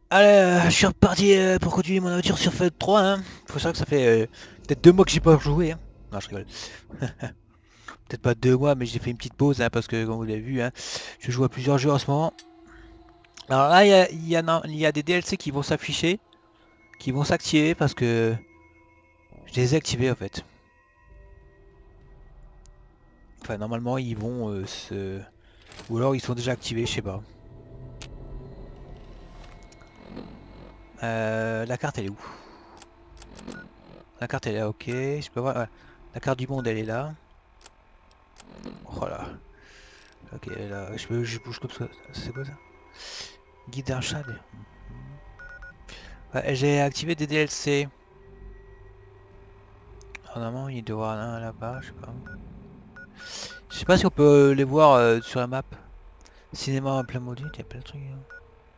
Allez, je suis reparti pour continuer mon aventure sur Fed 3. Hein. Faut savoir que ça fait peut-être 2 mois que j'ai pas joué. Hein. Non, je rigole. Peut-être pas 2 mois, mais j'ai fait une petite pause parce que, comme vous l'avez vu, hein, je joue à plusieurs jeux en ce moment. Alors là, il y a des DLC qui vont s'afficher, qui vont s'activer parce que je les ai activés en fait. Enfin, normalement, ils vont se... Ou alors, ils sont déjà activés, je sais pas. La carte, elle est où? La carte, elle est là, ok. Je peux voir... ouais. La carte du monde, elle est là. Voilà. Ok, là, je bouge comme ça. C'est quoi ça? Guide d'un chat. Ouais, j'ai activé des DLC. Normalement, il doit y avoir un là-bas, je sais pas. Je sais pas si on peut les voir sur la map. Cinéma en plein module, il y a plein de trucs. Hein.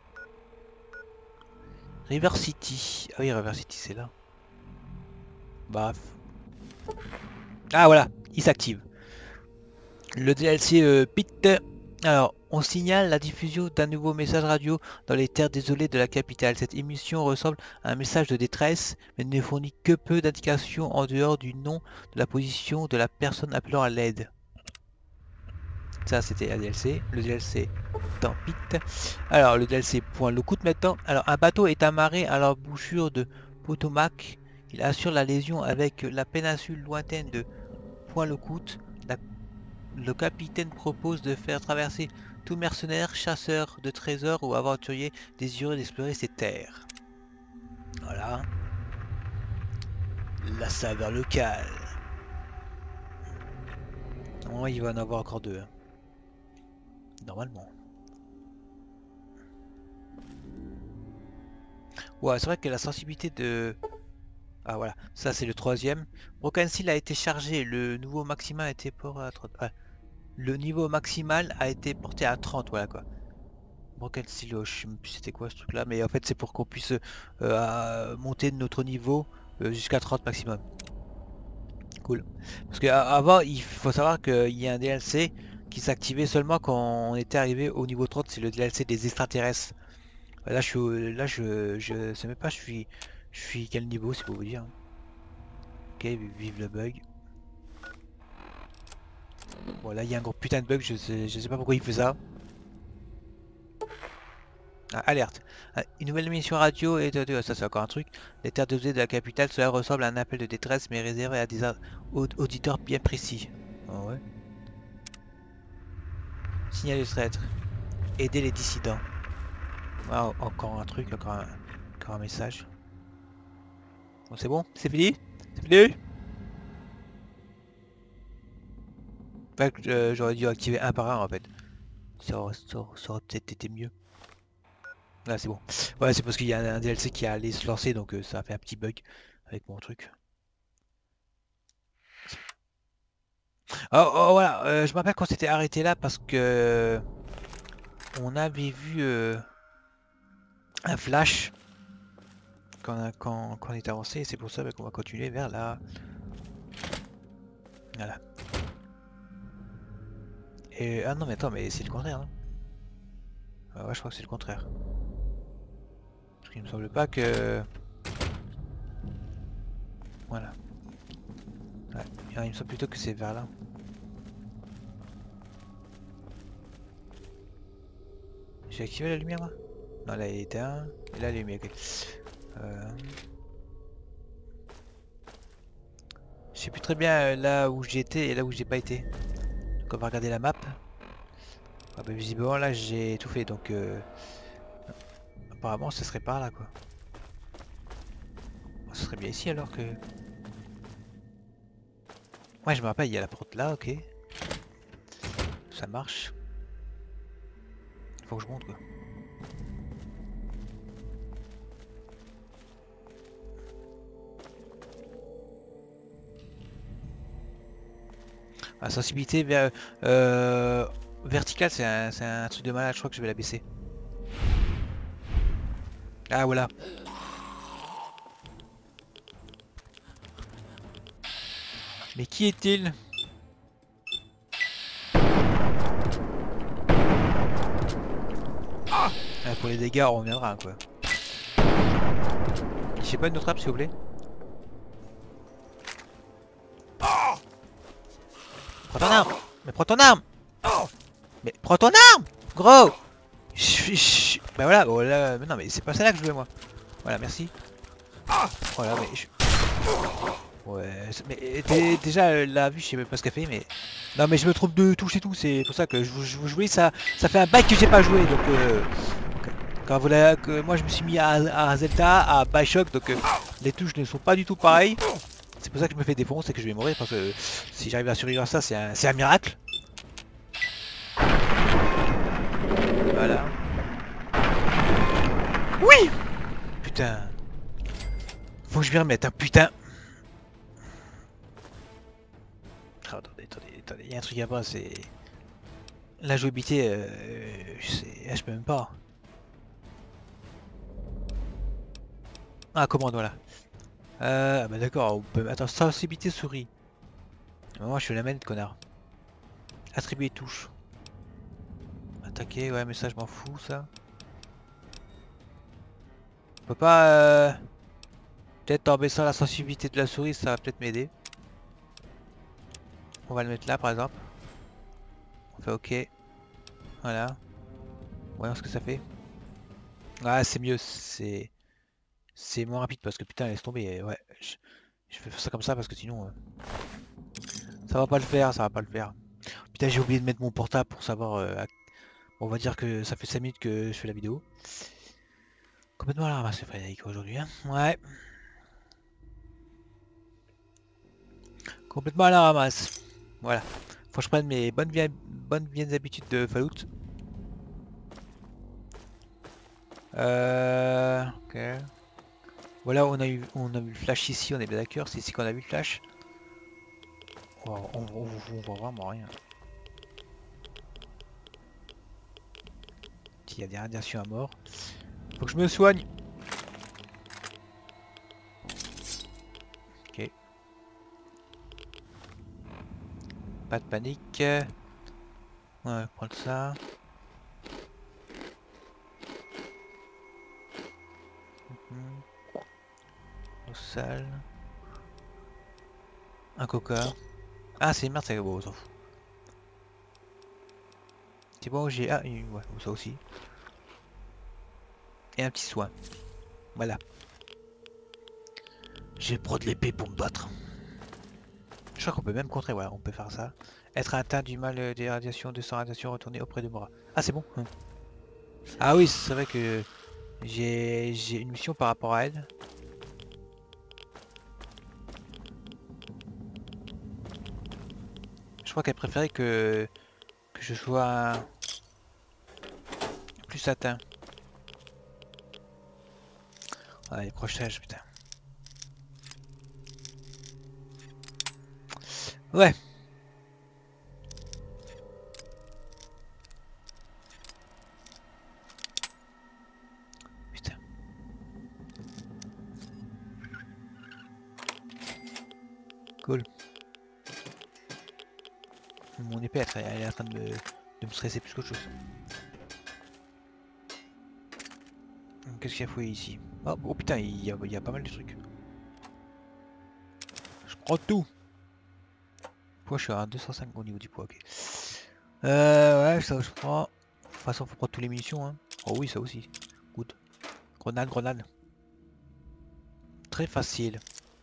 River City. Ah oui, River City, c'est là. Bref. Ah voilà, il s'active. Le DLC Pit. Alors, on signale la diffusion d'un nouveau message radio dans les terres désolées de la capitale. Cette émission ressemble à un message de détresse, mais ne fournit que peu d'indications en dehors du nom, de la position de la personne appelant à l'aide. Ça, c'était la DLC. Le DLC dans Pit. Alors, le DLC Point Lookout maintenant. Alors, un bateau est amarré à l'embouchure de Potomac. Il assure la liaison avec la péninsule lointaine de Point Lookout. Le capitaine propose de faire traverser tout mercenaire, chasseur de trésors ou aventurier désireux d'explorer ces terres. Voilà. La saveur locale. Normalement, il va en avoir encore deux. Hein. Normalement. Ouais, c'est vrai que la sensibilité de... Ah voilà, ça c'est le troisième. Broken Seal a été chargé, le nouveau maximal a été porté à 30. Ouais. Le niveau maximal a été porté à 30, voilà quoi. Broken Seal, oh, je sais même plus c'était quoi ce truc là, mais en fait c'est pour qu'on puisse monter notre niveau jusqu'à 30 maximum. Cool. Parce qu'avant, il faut savoir qu'il y a un DLC qui s'activait seulement quand on était arrivé au niveau 30, c'est le DLC des extraterrestres. Là je sais même pas je suis quel niveau, c'est pour vous dire. Ok, vive le bug. Voilà, il y a un gros putain de bug, je sais pas pourquoi il fait ça. Ah, alerte. Ah, une nouvelle émission radio et ça c'est encore un truc. Les terres de la capitale, cela ressemble à un appel de détresse mais réservé à des auditeurs bien précis. Ah ouais. Signal de traître. Aider les dissidents. Ah, encore un truc, encore un message. Bon, c'est bon? C'est fini? C'est fini? Fait que j'aurais dû activer un par un en fait. Ça aurait peut-être été mieux. Là c'est bon. Ouais, c'est parce qu'il y a un DLC qui allait se lancer donc ça a fait un petit bug avec mon truc. Oh, oh, voilà, je me rappelle qu'on s'était arrêté là parce que on avait vu un flash quand on est avancé et c'est pour ça qu'on va continuer vers là. Voilà. Et ah non mais attends mais c'est le contraire. Hein. Ah ouais je crois que c'est le contraire. Parce qu'il me semble pas que... Voilà. Ouais. Il me semble plutôt que c'est vers là. J'ai activé la lumière là? Non là elle est éteinte. Et là elle est allumée, ok. Je sais plus très bien là où j'étais et là où j'ai pas été. Donc on va regarder la map. Ah bah visiblement là j'ai tout fait donc apparemment ce serait par là quoi. Bon, ce serait bien ici alors que... Ouais je me rappelle il y a la porte là, ok. Ça marche. Faut que je monte quoi. La sensibilité verticale c'est un truc de malade, je crois que je vais la baisser. Ah voilà. Mais qui est-il? Ah, pour les dégâts on reviendra quoi. j'ai pas une autre arme s'il vous plaît. Prends ton arme. Mais prends ton arme. Mais prends ton arme. Gros. Bah voilà, bon, là, mais non mais c'est pas ça là que je veux moi. Voilà, merci. Voilà, mais je... Ouais, mais déjà la vue, je sais même pas ce qu'elle fait, mais... Non mais je me trompe de touche et tout, c'est pour ça que je voulais, ça fait un bail que j'ai pas joué, donc... Quand voilà, que moi je me suis mis à Zelda, à Bioshock, donc les touches ne sont pas du tout pareilles. C'est pour ça que je me fais défoncer et que je vais mourir, parce que si j'arrive à survivre à ça, c'est un miracle. Voilà. Oui. Putain. Faut que je m'y remette, hein, putain. Oh, attendez, il y a un truc à voir, c'est... La jouabilité, je peux même pas. Ah, commande, voilà. Bah d'accord, on peut... Attends, sensibilité souris. Moi, je suis la manette, connard. Attribuer touche. Attaquer, ouais, mais ça, je m'en fous, ça. On peut pas... Peut-être en baissant la sensibilité de la souris, ça va peut-être m'aider. On va le mettre là, par exemple. On fait OK. Voilà. Voyons ce que ça fait. Ah, c'est mieux, c'est moins rapide parce que putain, laisse tomber. Ouais, je vais faire ça comme ça parce que sinon, ça va pas le faire, ça va pas le faire. Putain, j'ai oublié de mettre mon portable pour savoir. On va dire que ça fait 5 minutes que je fais la vidéo. Complètement à la ramasse, Frédéric, aujourd'hui. Hein, ouais. Complètement à la ramasse. Voilà. Faut que je prenne mes bonnes vieilles habitudes de Fallout. Ok. Voilà, on a vu le flash ici, on est bien d'accord, c'est ici qu'on a vu le flash. On voit vraiment rien. Il y a des radiations à mort. Faut que je me soigne. Ok. Pas de panique. Ouais, prendre ça. Eau sale. Un coca. Ah, c'est merde, c'est bon, on s'en fout. C'est bon, j'ai... Ah, ouais, ça aussi. Et un petit soin. Voilà. J'ai le pro de l'épée pour me battre. Je crois qu'on peut même contrer, voilà, on peut faire ça. Être atteint du mal des radiations, de sans radiation, retourner auprès de moi. Ah, c'est bon. Ah oui, c'est vrai que j'ai une mission par rapport à elle. Je crois qu'elle préférait que je sois plus atteint. Ah, les crochetages, putain. Ouais. Putain. Cool. Mon épée, elle est en train de me stresser plus qu'autre chose. Qu'est-ce qu'il y a fouillé ici? Oh putain, il y a pas mal de trucs. Je prends tout. Poids, je suis à 205 au niveau du poids, ok. Ouais, ça je prends. De toute façon, faut prendre tous les munitions, hein. Oh oui, ça aussi. Good. Grenade. Très facile.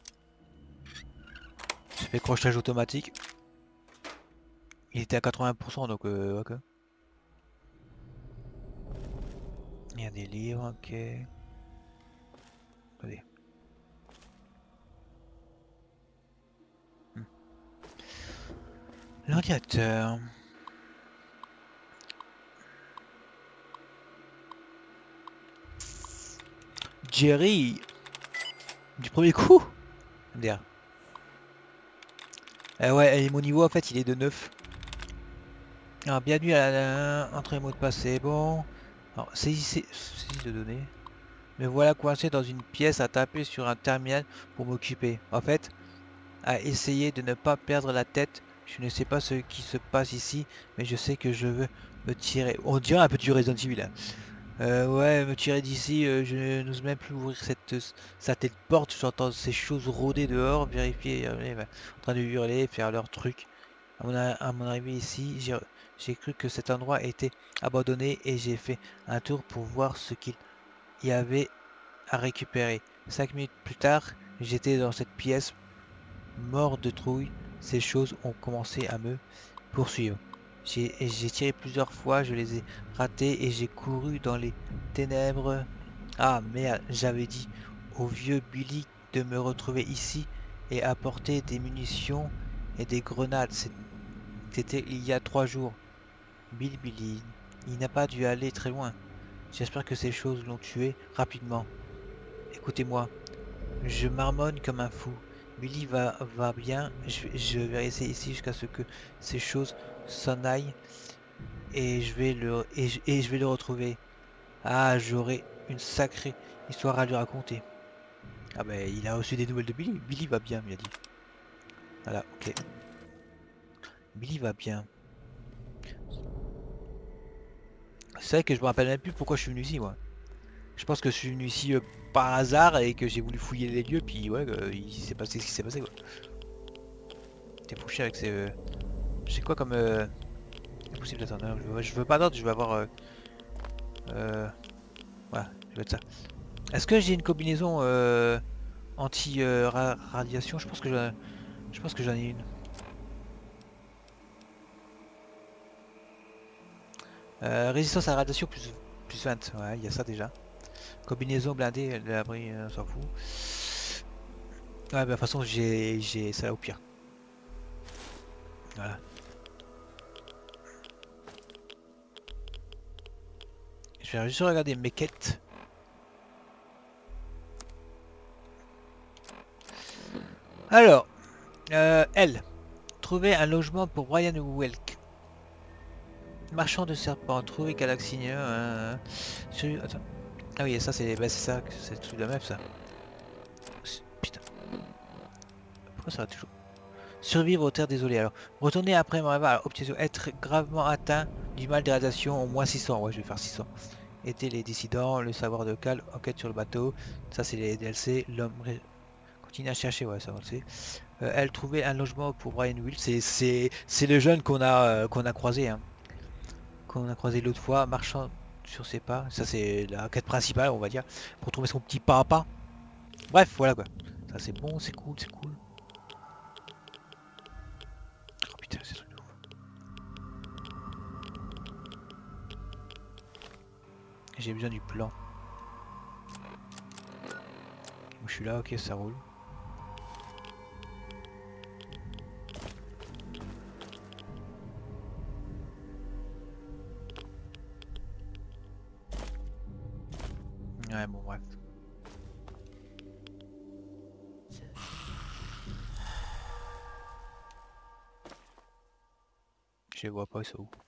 J'ai fait crochetage automatique. Il était à 80%, donc ok. Il y a des livres, ok. Attendez. L'ordinateur. Jerry. Du premier coup. Dire. Ouais, et mon niveau en fait il est de 9. Alors bienvenue à la entrée mot de passe, c'est bon. Alors saisis de données. Me voilà coincé dans une pièce à taper sur un terminal pour m'occuper. En fait, à essayer de ne pas perdre la tête. Je ne sais pas ce qui se passe ici, mais je sais que je veux me tirer. On dirait un peu du Resident Evil. Hein. Ouais, me tirer d'ici, je n'ose même plus ouvrir sa tête porte, j'entends ces choses rôder dehors, vérifier, en train de hurler, faire leur truc. À mon arrivée ici, j'ai cru que cet endroit était abandonné et j'ai fait un tour pour voir ce qu'il y avait à récupérer. 5 minutes plus tard, j'étais dans cette pièce, mort de trouille. Ces choses ont commencé à me poursuivre. J'ai tiré plusieurs fois, je les ai ratés et j'ai couru dans les ténèbres. Ah merde, j'avais dit au vieux Billy de me retrouver ici et apporter des munitions et des grenades. C'était il y a 3 jours. Billy, il n'a pas dû aller très loin. J'espère que ces choses l'ont tué rapidement. Écoutez-moi, je marmonne comme un fou. Billy va bien. Je vais rester ici jusqu'à ce que ces choses s'en aillent et je vais le retrouver. Ah, j'aurai une sacrée histoire à lui raconter. Ah ben, il a reçu des nouvelles de Billy. Billy va bien, il a dit. Voilà, ok. Billy va bien. C'est vrai que je me rappelle même plus pourquoi je suis venu ici, moi. Je pense que je suis venu ici par hasard et que j'ai voulu fouiller les lieux, puis ouais, il s'est passé ce qui s'est passé, quoi. T'es fouché avec ces... J'ai quoi comme... Impossible d'attendre, hein, je veux pas d'ordre, je veux avoir... Voilà, je veux être ça. Est-ce que j'ai une combinaison anti-radiation? Je pense que j'en ai une. Résistance à la radiation plus 20. Ouais, il y a ça déjà. Combinaison blindée, l'abri, on s'en fout. Ouais, bah de toute façon, j'ai ça au pire. Voilà. Je vais juste regarder mes quêtes. Alors, elle. Trouver un logement pour Brian Welk. Marchand de serpents. Trouver Galaxy. Attends. Ah oui, ça c'est ça, c'est le truc de la map ça. Putain. Pourquoi ça va toujours? Survivre aux terres désolées. Alors, retourner après mon arrivée. Alors, option être gravement atteint du mal de radiation au moins 600. Ouais, je vais faire 600. Était les dissidents, le savoir de Cal, enquête sur le bateau. Ça c'est les DLC. L'homme continue à chercher, ouais, ça on le sait. Elle trouvait un logement pour Brian Will. C'est le jeune qu'on a croisé, hein. Qu'on a croisé l'autre fois, marchant sur ses pas. Ça c'est la quête principale, on va dire, pour trouver son petit pas à pas. Bref, voilà quoi. Ça c'est bon, c'est cool, c'est cool. Oh putain, c'est truc de ouf. J'ai besoin du plan. Je suis là, ok, ça roule. Ouais, bon, bref. Je les vois pas, ils sont où?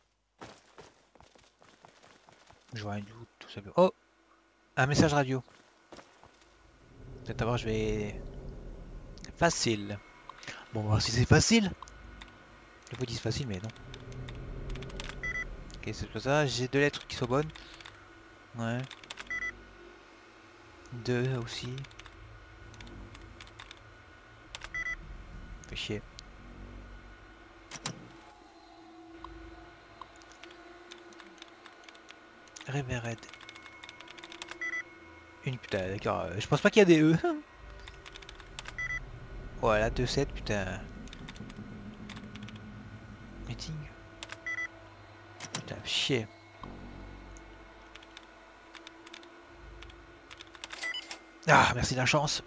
Je vois un doute, tout ça. Oh! Un message radio. Peut-être d'abord je vais... Facile. Bon, on va voir si c'est facile. Je vous dis facile, mais non. Ok, c'est pas ça. J'ai 2 lettres qui sont bonnes. Ouais. 2 aussi. Fait chier. Revered. Une putain, d'accord. Je pense pas qu'il y a des E. Voilà, 2-7, putain. Meeting. Putain, chier. Ah, merci de la chance.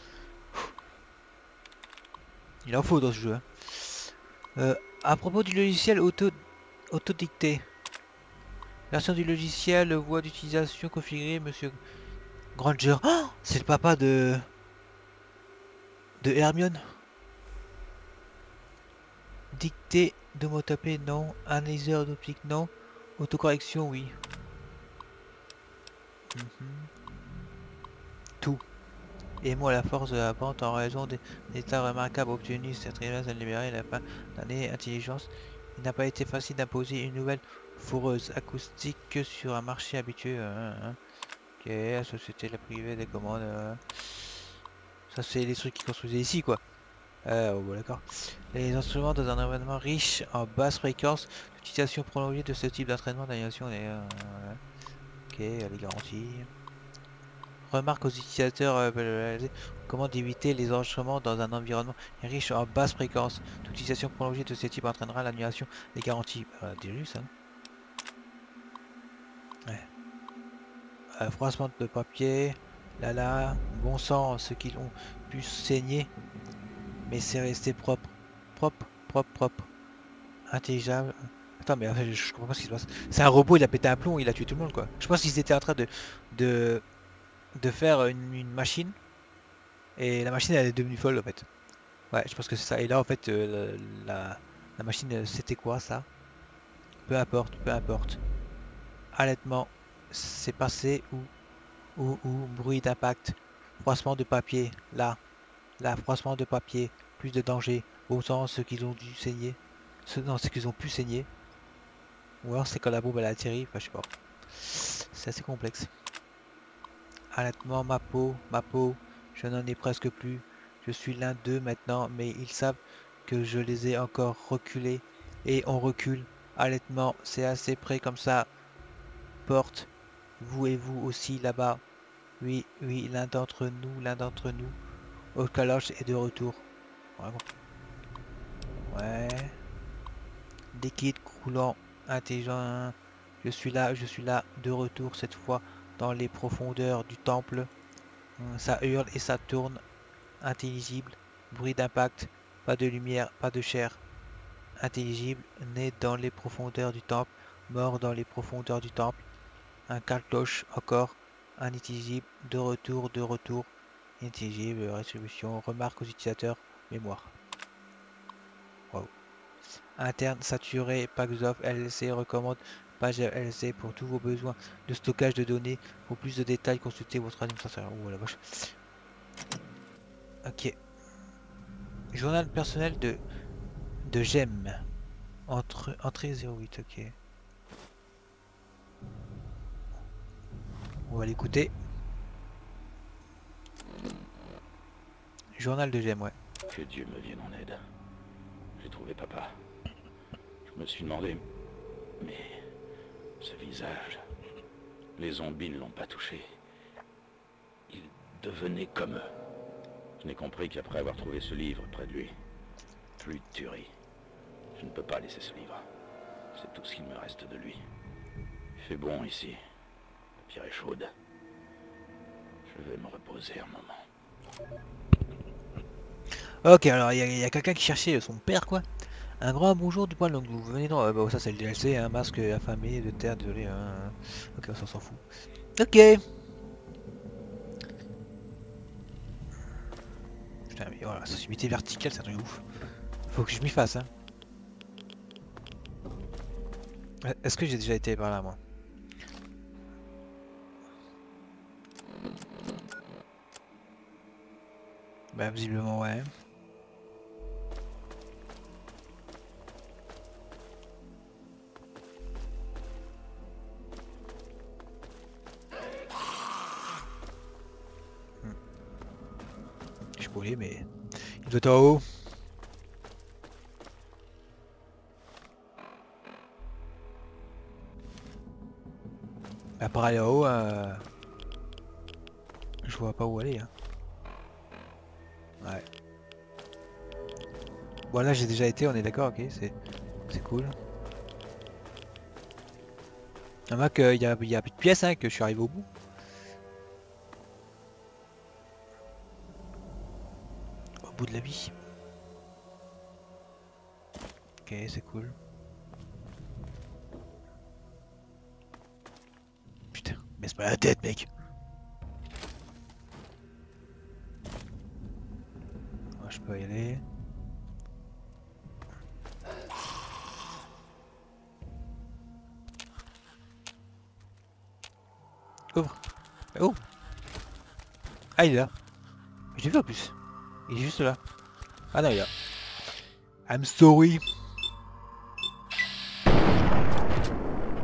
Il en faut dans ce jeu. À propos du logiciel autodicté. Version du logiciel, voie d'utilisation configurée, monsieur Granger. Oh, c'est le papa de Hermione. Dictée d'homotapé, non. Analyseur d'optique, non. Autocorrection, oui. Tout. Et moi la force de la pente en raison des états remarquables obtenus cette révélation libérée à la fin d'année intelligence. Il n'a pas été facile d'imposer une nouvelle foreuse acoustique sur un marché habitué. Ok, la société la privée des commandes. Ça c'est les trucs qui construisaient ici quoi. Oh, bon, d'accord. Les instruments dans un environnement riche en basse fréquence, l'utilisation prolongée de ce type d'entraînement d'animation. Ok, les garanties. Remarque aux utilisateurs comment d'éviter les enregistrements dans un environnement riche en basse fréquence. Toute utilisation prolongée de ce type entraînera l'annulation des garanties. Déjà ça. Ouais. Froissement de papier. Là, bon sang, ceux qui ont pu saigner. Mais c'est resté propre. Propre. Intelligible. Attends, mais en fait, je comprends pas ce qui se passe. C'est un robot, il a pété un plomb, il a tué tout le monde quoi. Je pense qu'ils étaient en train de, de faire une machine. Et la machine elle est devenue folle en fait. Ouais, je pense que c'est ça. Et là en fait, la machine, c'était quoi ça? Peu importe. Allaitement, c'est passé ou bruit d'impact. Froissement de papier, là, froissement de papier, plus de danger. Autant ceux qui ont dû saigner. Non, ceux qui ont pu saigner. Ou alors c'est quand la bombe elle a atterri, enfin je sais pas. C'est assez complexe. Allaitement, ma peau, je n'en ai presque plus. Je suis l'un d'eux maintenant, mais ils savent que je les ai encore reculés. Et on recule. Allaitement, c'est assez près comme ça. Porte, vous et vous aussi là-bas. Oui, l'un d'entre nous. Au caloche est de retour. Vraiment. Ouais. Liquide, coulant, intelligent. Je suis là, de retour cette fois dans les profondeurs du temple. Ça hurle et ça tourne. Intelligible, bruit d'impact, pas de lumière, pas de chair. Intelligible, né dans les profondeurs du temple, mort dans les profondeurs du temple. Un cartouche encore, inintelligible, de retour. Intelligible, rétribution, remarque aux utilisateurs, mémoire. Wow. Interne, saturé, Paxoff, LLC recommande page LLC pour tous vos besoins de stockage de données. Pour plus de détails, consultez votre administrateur. Oh la vache. Ok. Journal personnel de Gem. Entrée 08, ok. On va l'écouter. Journal de Gem, ouais. Que Dieu me vienne en aide. J'ai trouvé papa. Je me suis demandé... Mais... ce visage... Les zombies ne l'ont pas touché. Il devenait comme eux. Je n'ai compris qu'après avoir trouvé ce livre près de lui. Plus de tuerie. Je ne peux pas laisser ce livre. C'est tout ce qu'il me reste de lui. Il fait bon ici. La pierre est chaude. Je vais me reposer un moment. Ok, alors il y a quelqu'un qui cherchait son père, quoi. Un grand bonjour du point donc vous venez dans... bah, ça c'est le DLC, un masque affamé de terre, désolé. Ok, on s'en fout. Ok. Putain, mais voilà, sensibilité verticale, c'est un truc ouf. Faut que je m'y fasse, hein. Est-ce que j'ai déjà été par là, moi? Bah, visiblement, ouais. Je suis brûlé, mais... il doit être en haut. À part aller en haut, je vois pas où aller, hein. Ouais. Bon là j'ai déjà été, on est d'accord, ok, c'est cool. Il y a plus de pièces, hein, que je suis arrivé au bout. Au bout de la vie. Ok, c'est cool. Putain, mais c'est pas la tête, mec. Moi, je peux y aller. Ouvre. Oh. Ah, il est là. Je l'ai vu en plus. Il est juste là. Ah non, il est là. I'm sorry.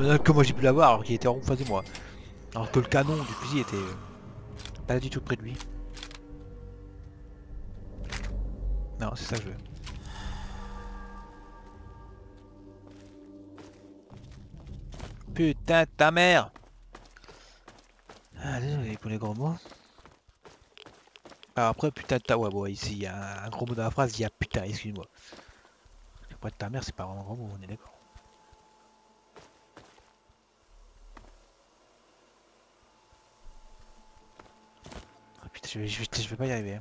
Comment j'ai pu l'avoir alors qu'il était en face de moi. Alors que le canon du fusil était pas du tout près de lui. Non, c'est ça que je veux. Putain de ta mère! Ah, désolé pour les gros mots. Alors après, putain de ta... Ouais, bon, ici, il y a un gros mot dans la phrase, il y a putain, excuse-moi. Après de ta mère, c'est pas vraiment un gros mot, on est d'accord. Ah, putain, je vais pas y arriver. Hein.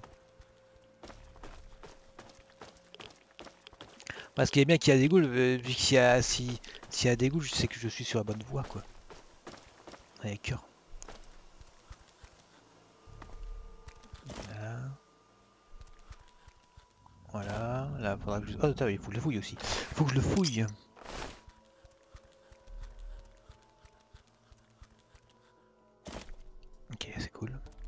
Parce qu'il est bien qu'il y a des ghouls, vu qu'il y a... S'il y a des ghouls, je sais que je suis sur la bonne voie, quoi. Avec cœur. Voilà. Voilà, là faudra que je... Oh attends, il faut que je le fouille aussi. Faut que je le fouille. Ok, c'est cool.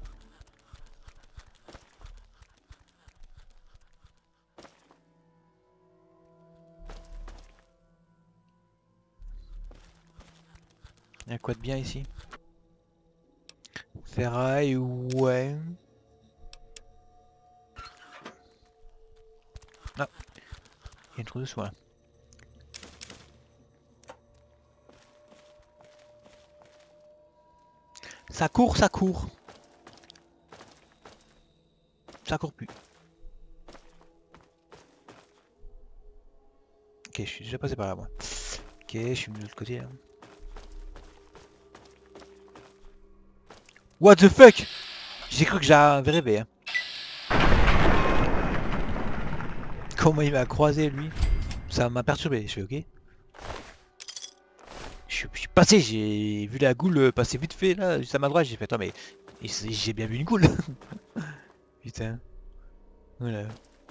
Il y a quoi de bien ici? Ferraille, ouais. Ah, il y a une trousse de soin. Ça court, ça court. Ça court plus. Ok, je suis déjà passé par là, moi. Ok, je suis de l'autre côté, là. What the fuck? J'ai cru que j'avais rêvé, hein. Comment il m'a croisé, lui? Ça m'a perturbé, je suis ok. Je suis passé, j'ai vu la goule passer vite fait, là, juste à ma droite, j'ai fait, attends, mais... J'ai bien vu une goule. Putain. Voilà.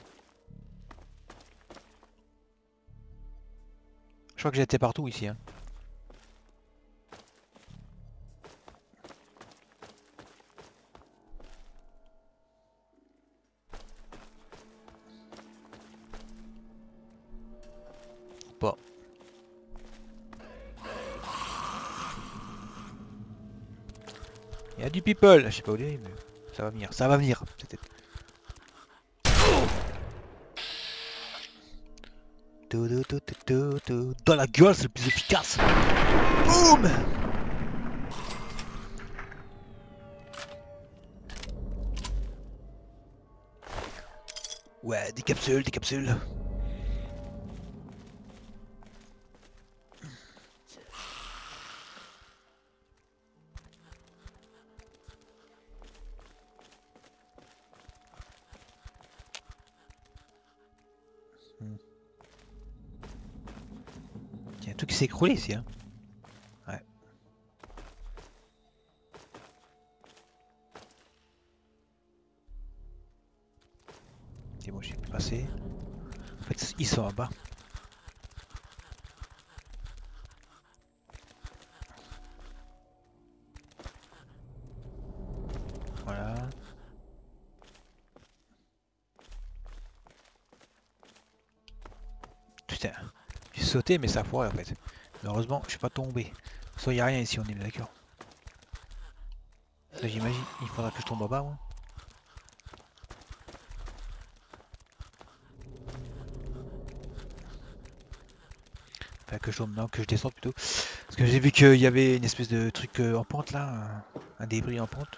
Je crois que j'étais partout ici. Hein. Bon. Il y a du people. Je sais pas où il est, mais ça va venir. Ça va venir, peut-être. Dans la gueule, c'est le plus efficace. Boum! Ouais, des capsules, des capsules. Il y a un truc qui s'est écroulé ici. Hein. Ouais. C'est bon, j'ai pu passer. En fait, ils sont en bas. Voilà. Putain, j'ai sauté mais ça a foiré en fait. Mais heureusement, je suis pas tombé. Soit il n'y a rien ici, on est d'accord. J'imagine, il faudra que je tombe en bas moi. Enfin que je tombe, non, que je descende plutôt. Parce que j'ai vu qu'il y avait une espèce de truc en pente là, un débris en pente.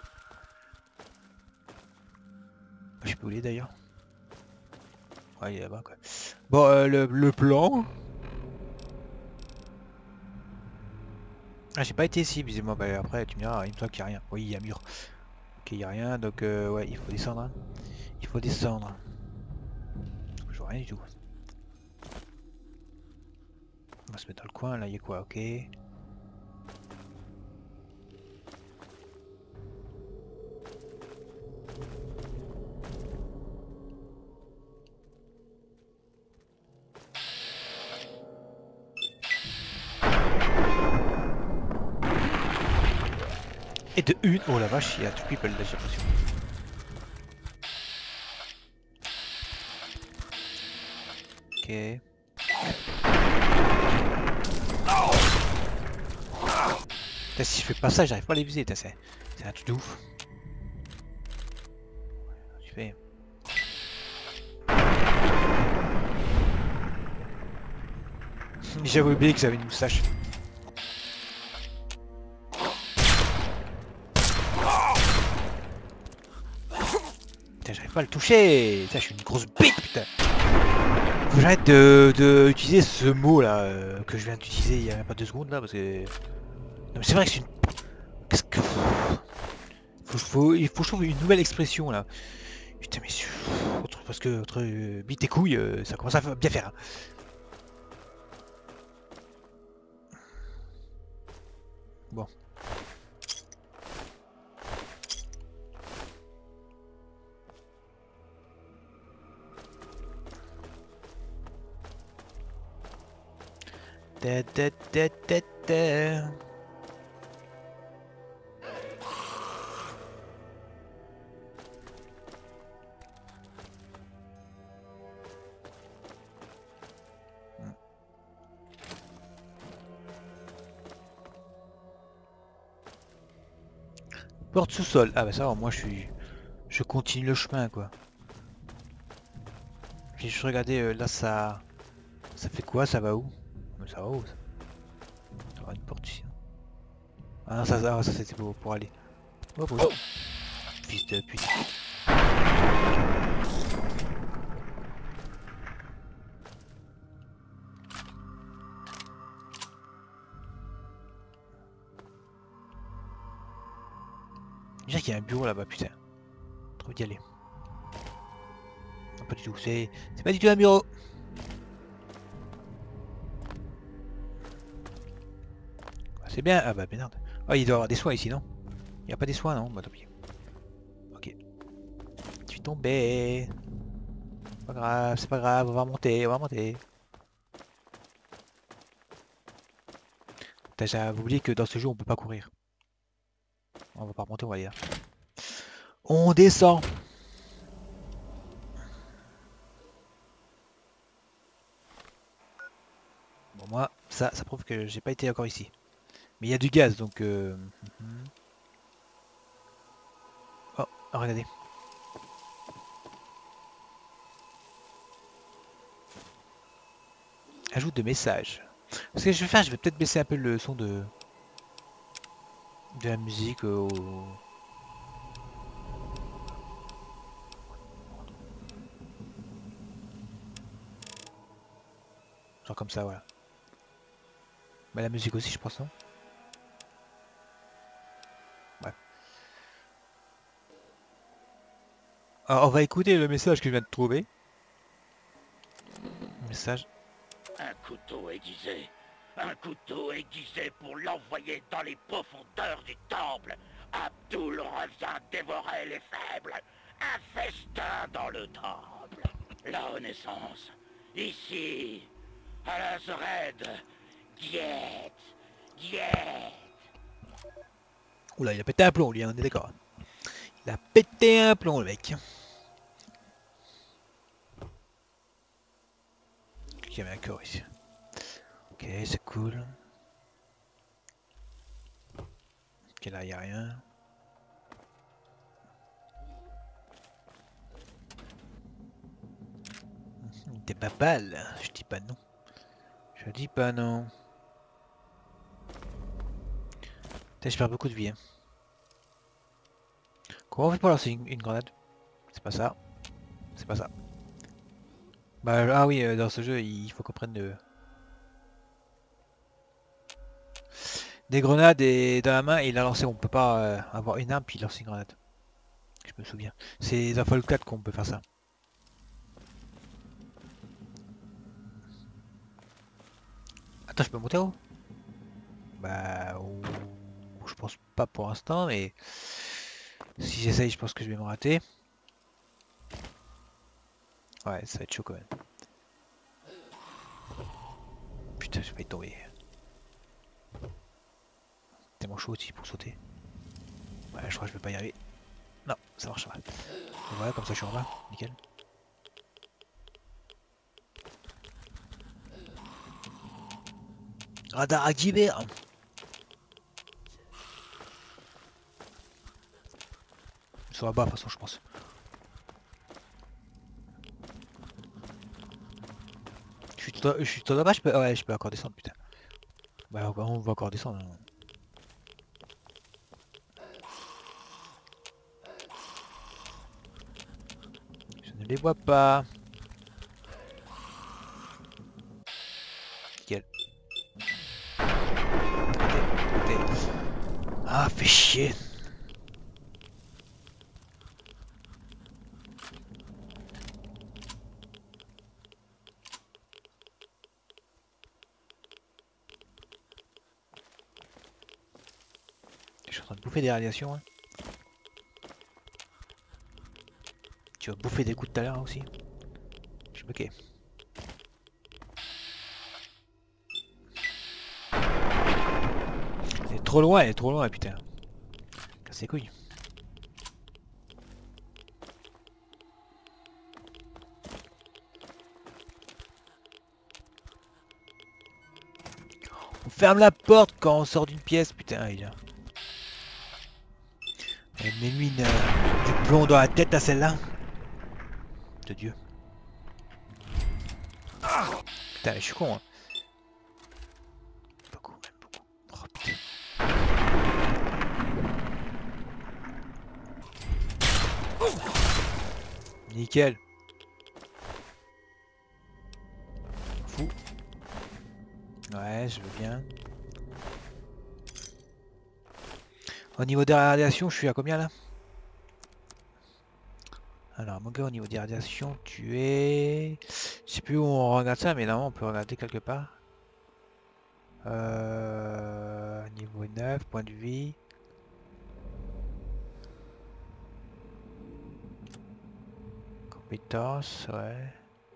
Je sais pas où il est d'ailleurs. Ouais, il est là-bas quoi. Bon, le plan. Ah, j'ai pas été ici, visiblement. Bah, après, tu me diras, il me semble qu'il n'y a rien. Oui, il y a mur. Ok, il n'y a rien, donc ouais, il faut descendre. Hein. Il faut descendre. Je vois rien du tout. On va se mettre dans le coin, là, il y a quoi? Ok. Et de une... Oh la vache, il y a tout people là, j'ai l'impression. Ok. Putain, si je fais pas ça, j'arrive pas à les viser. C'est un truc de ouf. Je fais... J'avais oublié que j'avais une moustache. Putain, j'arrive pas à le toucher. Putain, je suis une grosse bite, putain. Faut que j'arrête de utiliser ce mot là que je viens d'utiliser il y a même pas 2 secondes là parce que... Non mais c'est vrai que c'est une... Qu'est-ce que... Il faut que je trouve une nouvelle expression là. Putain mais... Parce que entre bite et couille, ça commence à bien faire. Hein. Bon. Da, da, da, da, da. Porte sous-sol. Ah bah ça va, moi je continue le chemin quoi. J'ai juste regardé là ça fait quoi, ça va où? Mais ça va où ça? Il y aura une porte ici. Ah non ça c'était pour aller. Oh, oh. Fils de pute. Déjà qu'il y a un bureau là-bas putain. Trop d'y aller. Non pas du tout, c'est pas du tout un bureau. C'est bien, ah bah merde. Oh il doit y avoir des soins ici non? Il n'y a pas des soins non? Bah tant pis. Ok. Je suis tombé. Pas grave, c'est pas grave, on va remonter, on va remonter. J'avais oublié que dans ce jeu on peut pas courir. On va pas remonter, on va aller là. On descend. Bon moi, ça prouve que j'ai pas été encore ici. Mais il y a du gaz donc... Oh, regardez. Ajoute de messages. Ce que je vais faire, je vais peut-être baisser un peu le son de la musique genre comme ça, voilà. Mais la musique aussi, je pense, non? Ouais. Alors, on va écouter le message que je viens de trouver. Message. Un couteau aiguisé. Un couteau aiguisé pour l'envoyer dans les profondeurs du temple. Abdul revient dévorer les faibles. Un festin dans le temple. La renaissance. Ici. À la Zred. Guiette. Guiette. Oula, il a pété un plomb, lui, on est d'accord. Il a pété un plomb, le mec. Il y avait un corps ici. Ok, c'est cool. Ok, là, il n'y a rien. T'es pas pâle, je dis pas non. Je dis pas non. Putain, je perds beaucoup de vie. Hein. Comment on fait pour lancer une grenade? C'est pas ça. C'est pas ça. Bah ah oui, dans ce jeu, il faut qu'on prenne des grenades et dans la main et la lancer. On peut pas avoir une arme puis lancer une grenade. Je me souviens. C'est dans Fallout 4 qu'on peut faire ça. Attends, je peux monter en haut? Bah... je pense pas pour l'instant, mais... Si j'essaye, je pense que je vais me rater. Ouais, ça va être chaud quand même. Putain, je vais tomber. Tellement chaud aussi pour sauter. Ouais, je crois que je vais pas y arriver. Non, ça marche pas. Voilà, comme ça je suis en bas. Nickel. Radar activé. Sur la bas de toute façon je pense. Je suis tout là-bas, ouais, je peux encore descendre putain. Bah on va encore descendre. Hein. Je ne les vois pas. Nickel. Ah, fais chier. Je suis en train de bouffer des radiations. Hein. Tu vas bouffer des coups tout à l'heure aussi. Je suis bloqué. Elle est trop loin, putain. Casse les couilles. On ferme la porte quand on sort d'une pièce, putain. Mets-lui du plomb dans la tête à celle-là. De Dieu. Putain, je suis con. Hein. Beaucoup, même beaucoup. Oh, putain. Nickel. Fou. Ouais, je veux bien. Au niveau des radiations, je suis à combien là? Alors mon gars, au niveau des radiations, tu es... Je sais plus où on regarde ça, mais normalement on peut regarder quelque part. Niveau 9, point de vie. Compétences, ouais.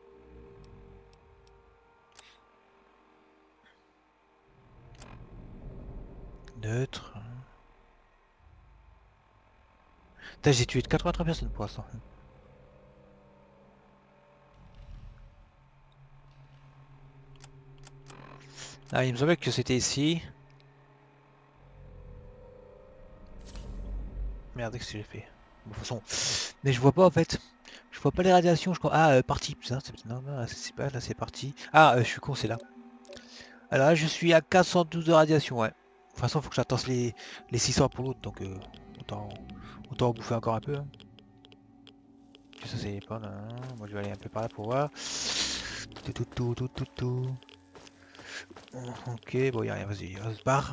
Neutre. Putain, j'ai tué 83 personnes pour l'instant. Ah, il me semblait que c'était ici. Merde, qu'est-ce que j'ai fait? Bon, de toute façon, mais je vois pas en fait. Je vois pas les radiations, je crois. Ah, parti. Putain, non, non, c'est pas là, c'est parti. Ah, je suis con, c'est là. Alors là, je suis à 412 de radiation, ouais. De toute façon, faut que j'attende les 600 pour l'autre, donc autant, autant en bouffer encore un peu. Hein. Ça, c'est pas... Non, moi, je vais aller un peu par là pour voir. Tout. Ok, bon, y'a rien, vas-y, on se barre.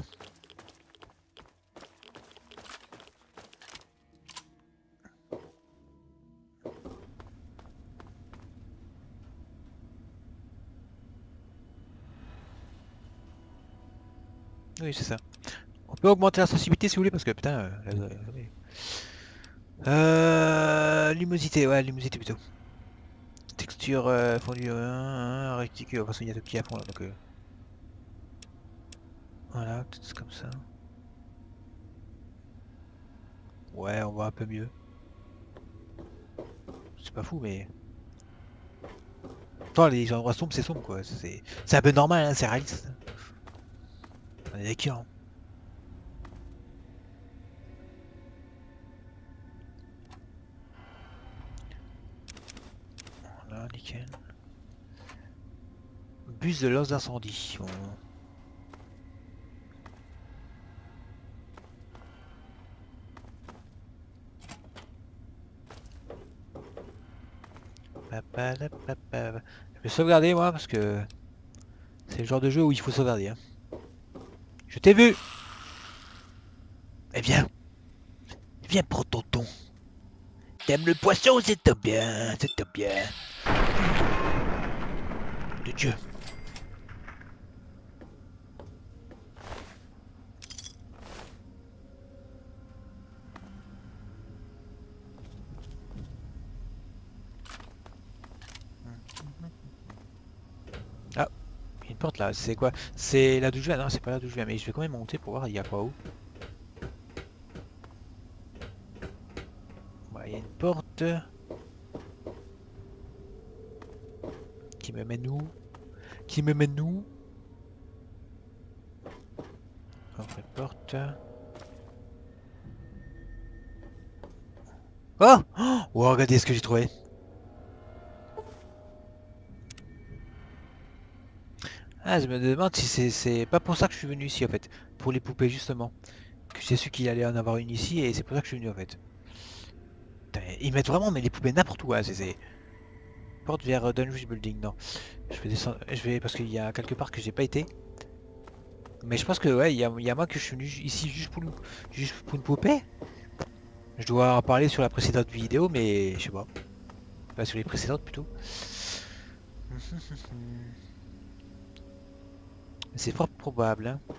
Oui, c'est ça. On peut augmenter la sensibilité si vous voulez, parce que putain... luminosité, ouais, luminosité plutôt. Texture fondue, recticule, de toute façon il y a tout qui à fond là, donc... Voilà, peut-être comme ça. Ouais, on voit un peu mieux. C'est pas fou, mais... Toi, les endroits sombres, c'est sombre, quoi. C'est un peu normal, hein, c'est réaliste. On est d'accord. Hein. Voilà, nickel. Bus de lance d'incendie. Bon. Je vais sauvegarder, moi, parce que... C'est le genre de jeu où il faut sauvegarder. Hein. Je t'ai vu. Eh bien. Viens pour tonton. T'aimes le poisson, c'est top bien. C'est top bien. De Dieu. Ah, il y a une porte là, c'est quoi? C'est là d'où je viens, non c'est pas là d'où je viens, mais je vais quand même monter pour voir il y a quoi où. Il y a une porte qui me mène où? Qui me mène où? Ouvre une porte. Oh, oh, regardez ce que j'ai trouvé. Ah, je me demande si c'est pas pour ça que je suis venu ici en fait. Pour les poupées justement. Que j'ai su qu'il allait en avoir une ici et c'est pour ça que je suis venu en fait. Putain, ils mettent vraiment mais les poupées n'importe où. Hein, c'est porte vers Dunwich Building. Non, je vais descendre. Je vais parce qu'il y a quelque part que j'ai pas été. Mais je pense que ouais, il y a moi que je suis venu ici juste pour une poupée. Je dois en parler sur la précédente vidéo, mais je sais pas. Pas sur les précédentes plutôt. C'est fort probable. Hein.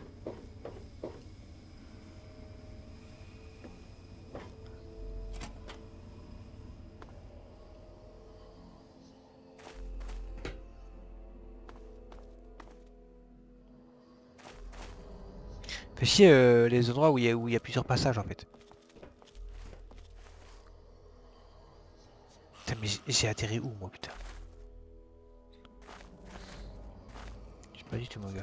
Fait chier les endroits où il y a plusieurs passages en fait. Putain, mais j'ai atterri où moi putain? Je sais pas du tout mon gars.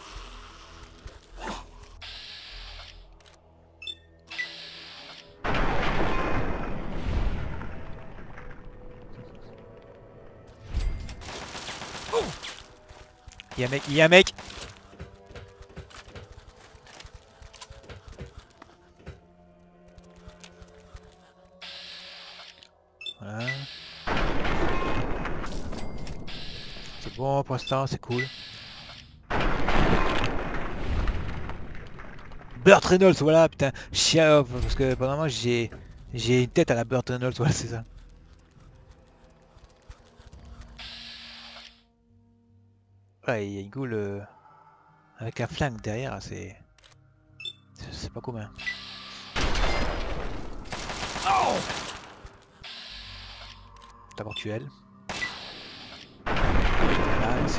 Il y a un mec, il y a un mec. Voilà. C'est bon pour l'instant, c'est cool. Burt Reynolds, voilà, putain. Chien, parce que pendant moi j'ai une tête à la Burt Reynolds, voilà, c'est ça. Ouais, il y a une goule avec un flingue derrière, c'est pas commun. Oh, d'abord tu elle. Voilà, merci.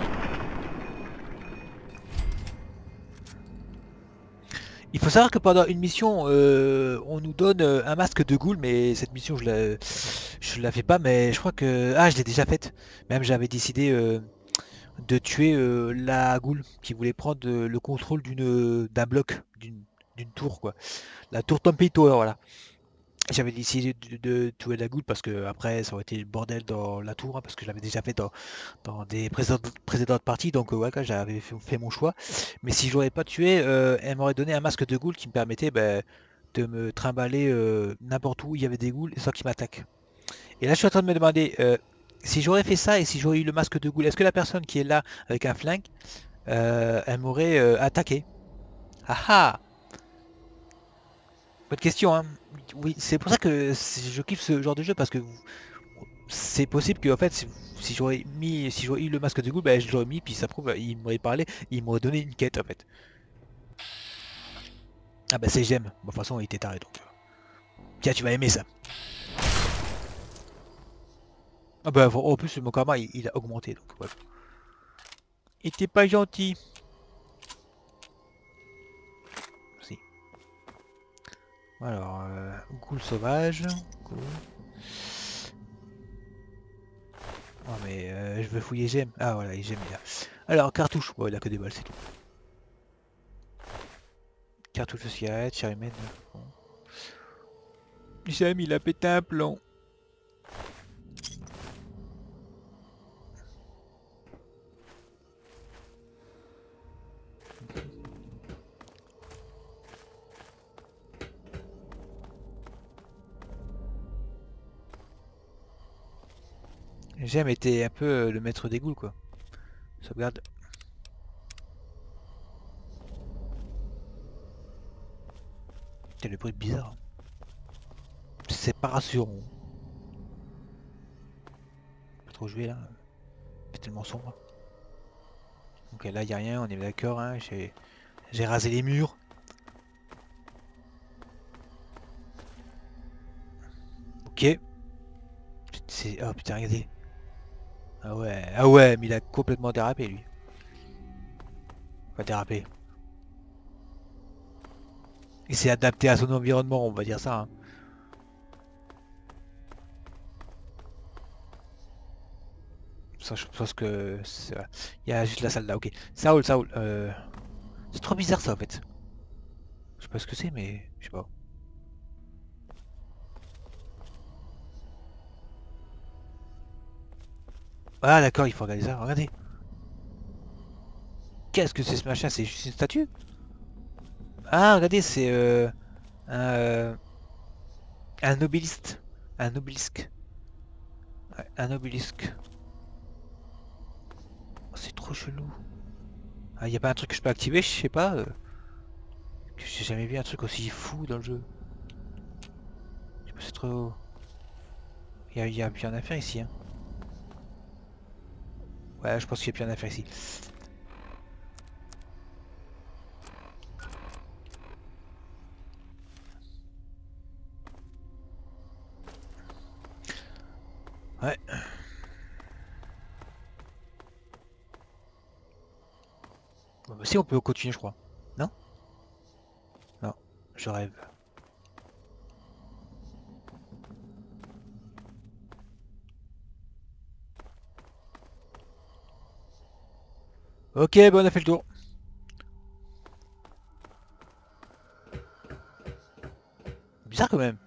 Il faut savoir que pendant une mission, on nous donne un masque de ghoul, mais cette mission je la fais pas, mais je crois que... Ah, je l'ai déjà faite. Même j'avais décidé de tuer la ghoul qui voulait prendre le contrôle d'un bloc, d'une tour, quoi. La tour Tempe Tower, voilà. J'avais décidé de tuer la ghoul parce que après ça aurait été le bordel dans la tour, hein, parce que je l'avais déjà fait dans des précédentes parties, donc ouais, quand j'avais fait mon choix. Mais si je l'aurais pas tué, elle m'aurait donné un masque de ghoul qui me permettait de me trimballer n'importe où il y avait des ghouls sans qu'ils m'attaquent. Et là je suis en train de me demander si j'aurais fait ça et si j'aurais eu le masque de ghoul, est-ce que la personne qui est là avec un flingue, elle m'aurait attaqué? Ah ah! Bonne question, hein. Oui, c'est pour ça que je kiffe ce genre de jeu parce que c'est possible que en fait si j'aurais eu le masque de goût, ben, je l'aurais mis puis ça prouve il m'aurait parlé, il m'aurait donné une quête en fait. Ah bah c'est j'aime. Bon, de toute façon il était taré donc. Tiens tu vas aimer ça. Ah bah en plus mon karma il a augmenté donc ouais. Il était pas gentil. Si. Alors ghoul sauvage. Cool. Oh mais je veux fouiller j'aime. Ah voilà j'aime là. Alors cartouche, bon il a que des balles c'est tout. Cartouche de cigarette, chair humaine. Bon. J'aime il a pété un plomb. J'aime était un peu le maître des ghouls quoi. Sauvegarde. Quel le bruit bizarre. C'est pas rassurant. Pas trop jouer là. C'est tellement sombre. Ok là y a rien, on est d'accord hein. J'ai rasé les murs. Ok. Oh putain regardez. Ah ouais, mais il a complètement dérapé lui. Pas dérapé. Il s'est adapté à son environnement, on va dire ça. Hein. Ça, je pense que il y a juste la salle là, ok. Ça roule, ça roule. C'est trop bizarre ça en fait. Je sais pas ce que c'est, mais je sais pas. Ah d'accord, il faut regarder ça, regardez. Qu'est-ce que c'est ce machin? C'est juste une statue? Ah, regardez, c'est un, un obélisque. Un obélisque. Ouais, un obélisque. Oh, c'est trop chelou. Ah, y a pas un truc que je peux activer, je sais pas. Que j'ai jamais vu un truc aussi fou dans le jeu. Je sais pas, c'est trop... y a bien à faire ici, hein. Ouais, je pense qu'il y a bien à faire ici. Ouais. Bon, bah, si, on peut continuer, je crois. Non? Non, je rêve. Ok, bon, on a fait le tour. Bizarre quand même.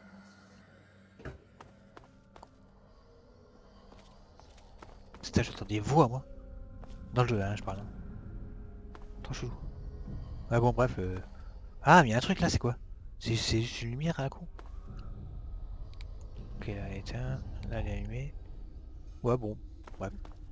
C'était, j'entends des voix, moi. Dans le jeu, hein, je parle. Hein. Trop chelou. Ouais, bon, bref. Ah, mais il y a un truc là, c'est quoi? C'est juste une lumière à la con. Ok, là, elle est éteinte. Là, elle est allumée. Ouais, bon. Bref.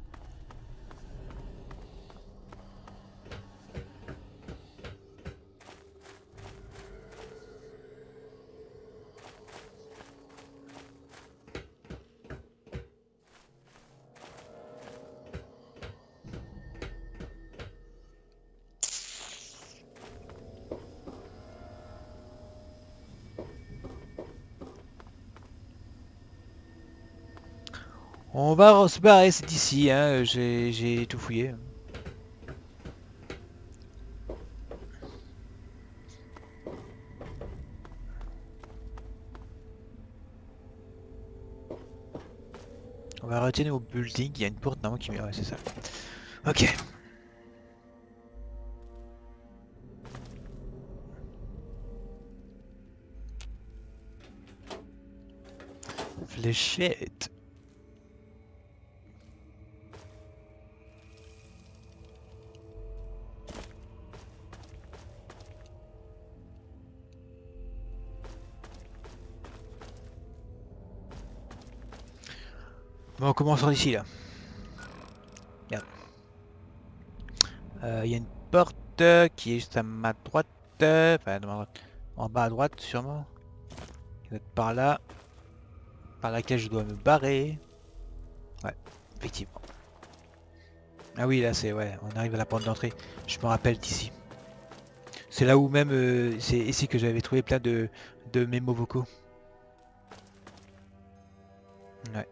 On va se barrer, c'est d'ici, hein. J'ai tout fouillé. On va retourner au building. Il y a une porte normalement qui met. Ouais, c'est ça. Ok. Fléchette. Bon, on commence ici là. Regarde. Il y a une porte qui est juste à ma droite. Enfin, non, en bas à droite, sûrement. Qui doit être par là. Par laquelle je dois me barrer. Ouais, effectivement. Ah oui, là, c'est... Ouais, on arrive à la porte d'entrée. Je me rappelle d'ici. C'est là où même... c'est ici que j'avais trouvé plein de mémos vocaux. Ouais.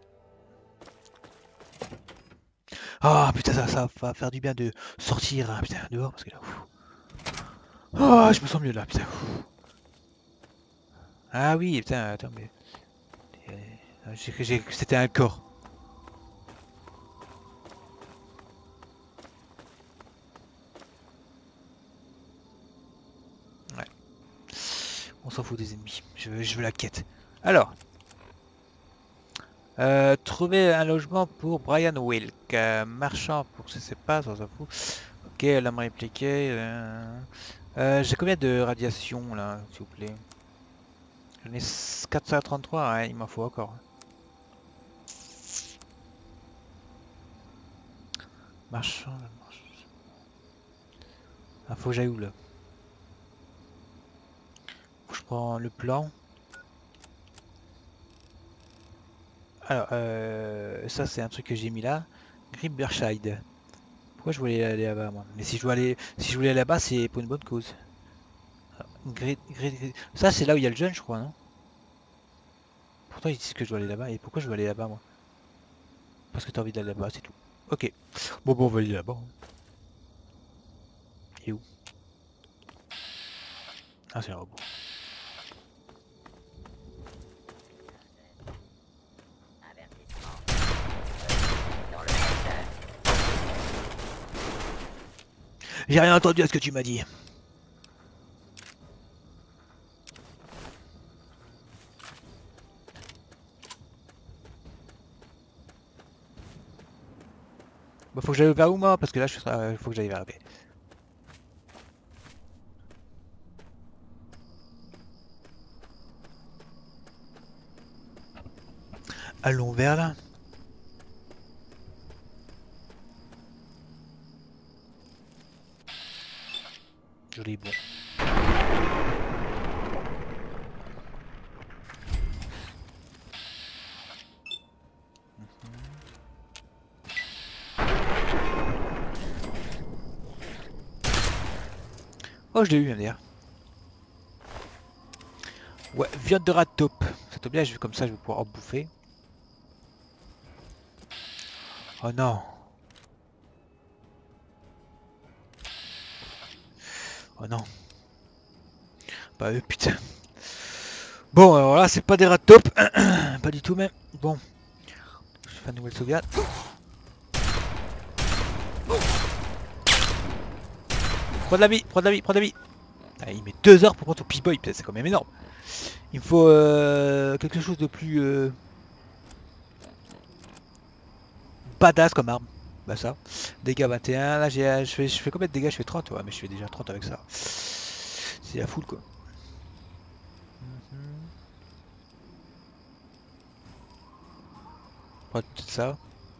Ah putain, ça va faire du bien de sortir, hein, putain, dehors, parce que là... Ah, je me sens mieux là, putain. Ah oui, putain, attends, mais... J'ai cru que c'était un corps. Ouais. On s'en fout des ennemis. Je veux la quête. Alors, trouver un logement pour Brian Wilk. Marchand pour je sais pas, ça s'en fout. Ok, l'homme répliqué. J'ai combien de radiation là, s'il vous plaît? J'en ai 433, ouais, il m'en faut encore. Marchand, ah, faut que j'aille où là? Faut que je prends le plan. Alors, ça c'est un truc que j'ai mis là. Grimbershide. Pourquoi je voulais aller là-bas moi? Mais si je dois aller, si je voulais aller là-bas, c'est pour une bonne cause. Ça c'est là où il y a le jeune, je crois, non? Pourtant ils disent que je dois aller là-bas. Et pourquoi je dois aller là-bas moi? Parce que t'as envie d'aller là-bas, c'est tout. Ok. Bon, on va aller là-bas. Et où? Ah, c'est un robot. J'ai rien entendu à ce que tu m'as dit. Bah, faut que j'aille vers où moi? Parce que là, faut que j'aille vers la baie. Allons vers là. Joli bon. Oh, je l'ai eu, MDR. Ouais, viande de rat taupe. Ça tombe bien, comme ça, je vais pouvoir en bouffer. Oh non. Oh non. Bah putain. Bon, alors là, c'est pas des rats taupe. Pas du tout même. Bon. Je fais une nouvelle sauvegarde. Prends de la vie, prends de la vie, prends de la vie. Ah, il met 2 heures pour prendre ton P-Boy, c'est quand même énorme. Il me faut quelque chose de plus badass comme arme. Bah ça. Dégâts 21. Là je fais combien de dégâts? Je fais 30. Ouais, mais je fais déjà 30 avec ça. C'est la foule quoi. Prends tout ça.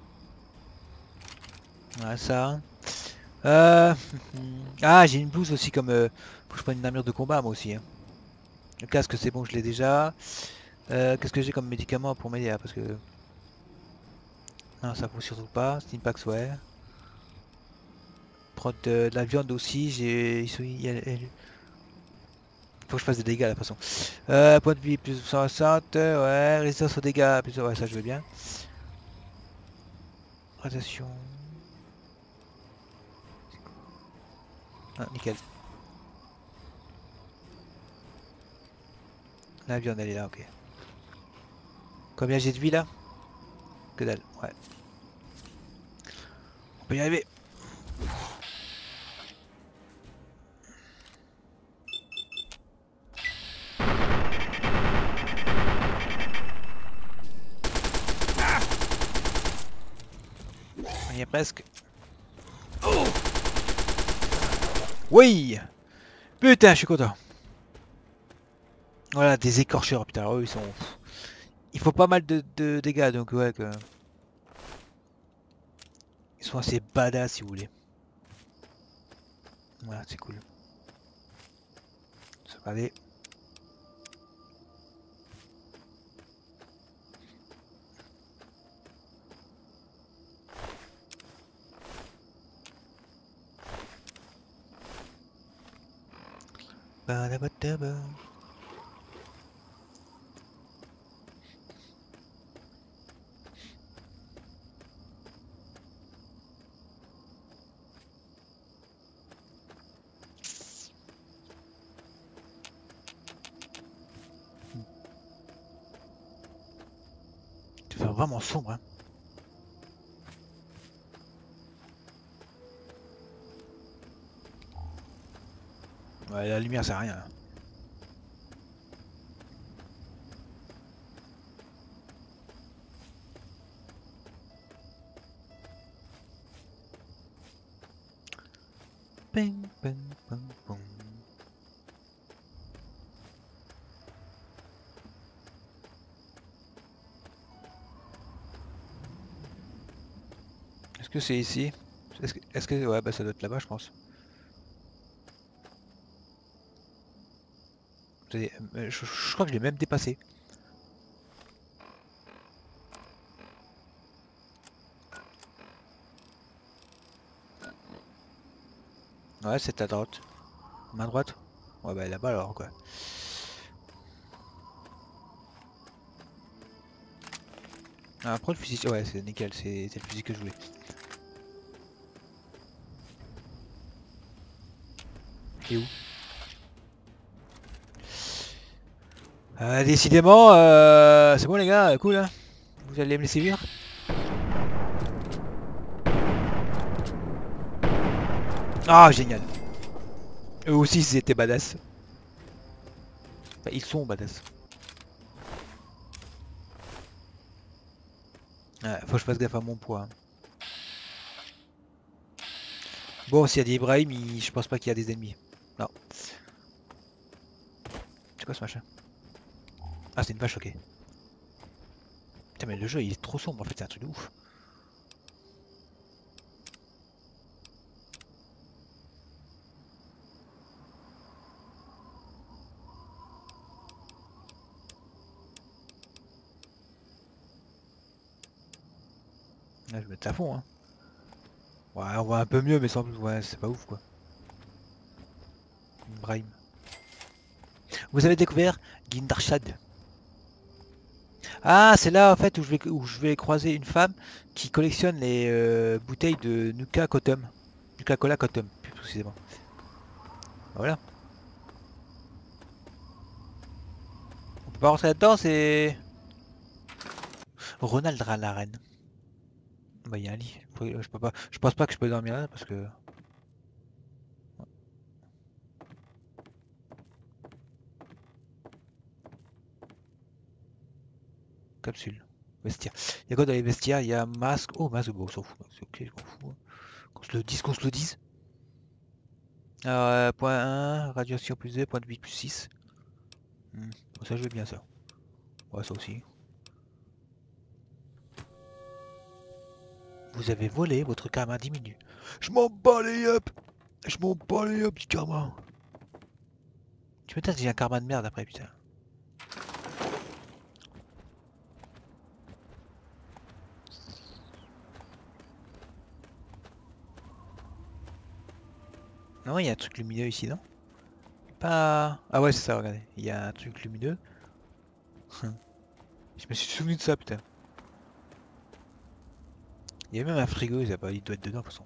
Ouais, ça. Ah, j'ai une blouse aussi comme... faut que je prenne une armure de combat moi aussi. Hein. Le casque c'est bon, je l'ai déjà. Qu'est-ce que j'ai comme médicament pour m'aider? Parce que... Non, ça faut surtout pas. Stimpax, ouais. Prendre de la viande aussi. Faut que je fasse des dégâts de toute façon. Point de vie plus 160. Ouais. Résistance aux dégâts plus... Ouais, ça je veux bien. Radiation. Ah, nickel. La viande elle est là, ok. Combien j'ai de vie là? Que dalle, ouais. On peut y arriver. On y est presque. Oh oui. Putain, je suis content. Voilà, des écorcheurs, putain, eux ils sont... Il faut pas mal de dégâts, donc ouais, que... Ils sont assez badass si vous voulez. Voilà, c'est cool. Ça va aller. Badabadaba. Tu fais vraiment sombre, hein. Ouais, la lumière, c'est rien. Ping, ping, ping, ping. Est-ce que c'est ici? Est-ce que... Ouais, bah ça doit être là-bas, je pense. Je crois que je l'ai même dépassé. Ouais, c'est à droite. Main droite? Ouais, bah là-bas alors, quoi. Ah, prends le fusil. Ouais, c'est nickel, c'est le fusil que je voulais. Et où? Décidément, c'est bon les gars, cool hein. Vous allez me laisser vivre? Ah, génial. Eux aussi, ils étaient badass. Enfin, ils sont badass. Ouais, faut que je fasse gaffe à mon poids. Hein. Bon, s'il y a des Ibrahim, je pense pas qu'il y a des ennemis. Non. C'est quoi ce machin? Ah, c'est une vache, ok. Putain, mais le jeu, il est trop sombre, en fait, c'est un truc de ouf. Là, je vais mettre à fond, hein. Ouais, on voit un peu mieux, mais sans plus, ouais, c'est pas ouf, quoi. Ibrahim. Vous avez découvert Gindarshad. Ah, c'est là, en fait, où je vais croiser une femme qui collectionne les bouteilles de Nuka Kotum. Nuka Cola Kotum, plus précisément. Voilà. On peut pas rentrer là-dedans, c'est... Ronald Ralaren. Bah, il y a un lit. Je peux pas... Je pense pas que je peux dormir là, parce que... Capsule. Vestiaire. Il y a quoi dans les vestiaires? Il y a masque. Oh, masque, bon, on s'en fout. C'est ok, je m'en fous. Qu'on se le dise, qu'on se le dise. Alors, point 1, radiation plus 2, point de vie plus 6. Bon, ça, je veux bien ça. Ouais, ça aussi. Vous avez volé, votre karma diminue. Je m'en bats les up. Je m'en bats les up du karma. Tu m'étonnes, j'ai un karma de merde après, putain. Non, il y a un truc lumineux ici, non? Pas... Ah ouais, c'est ça, regardez. Il y a un truc lumineux. Je me suis souvenu de ça, putain. Il y a même un frigo, il doit être dedans, de toute façon.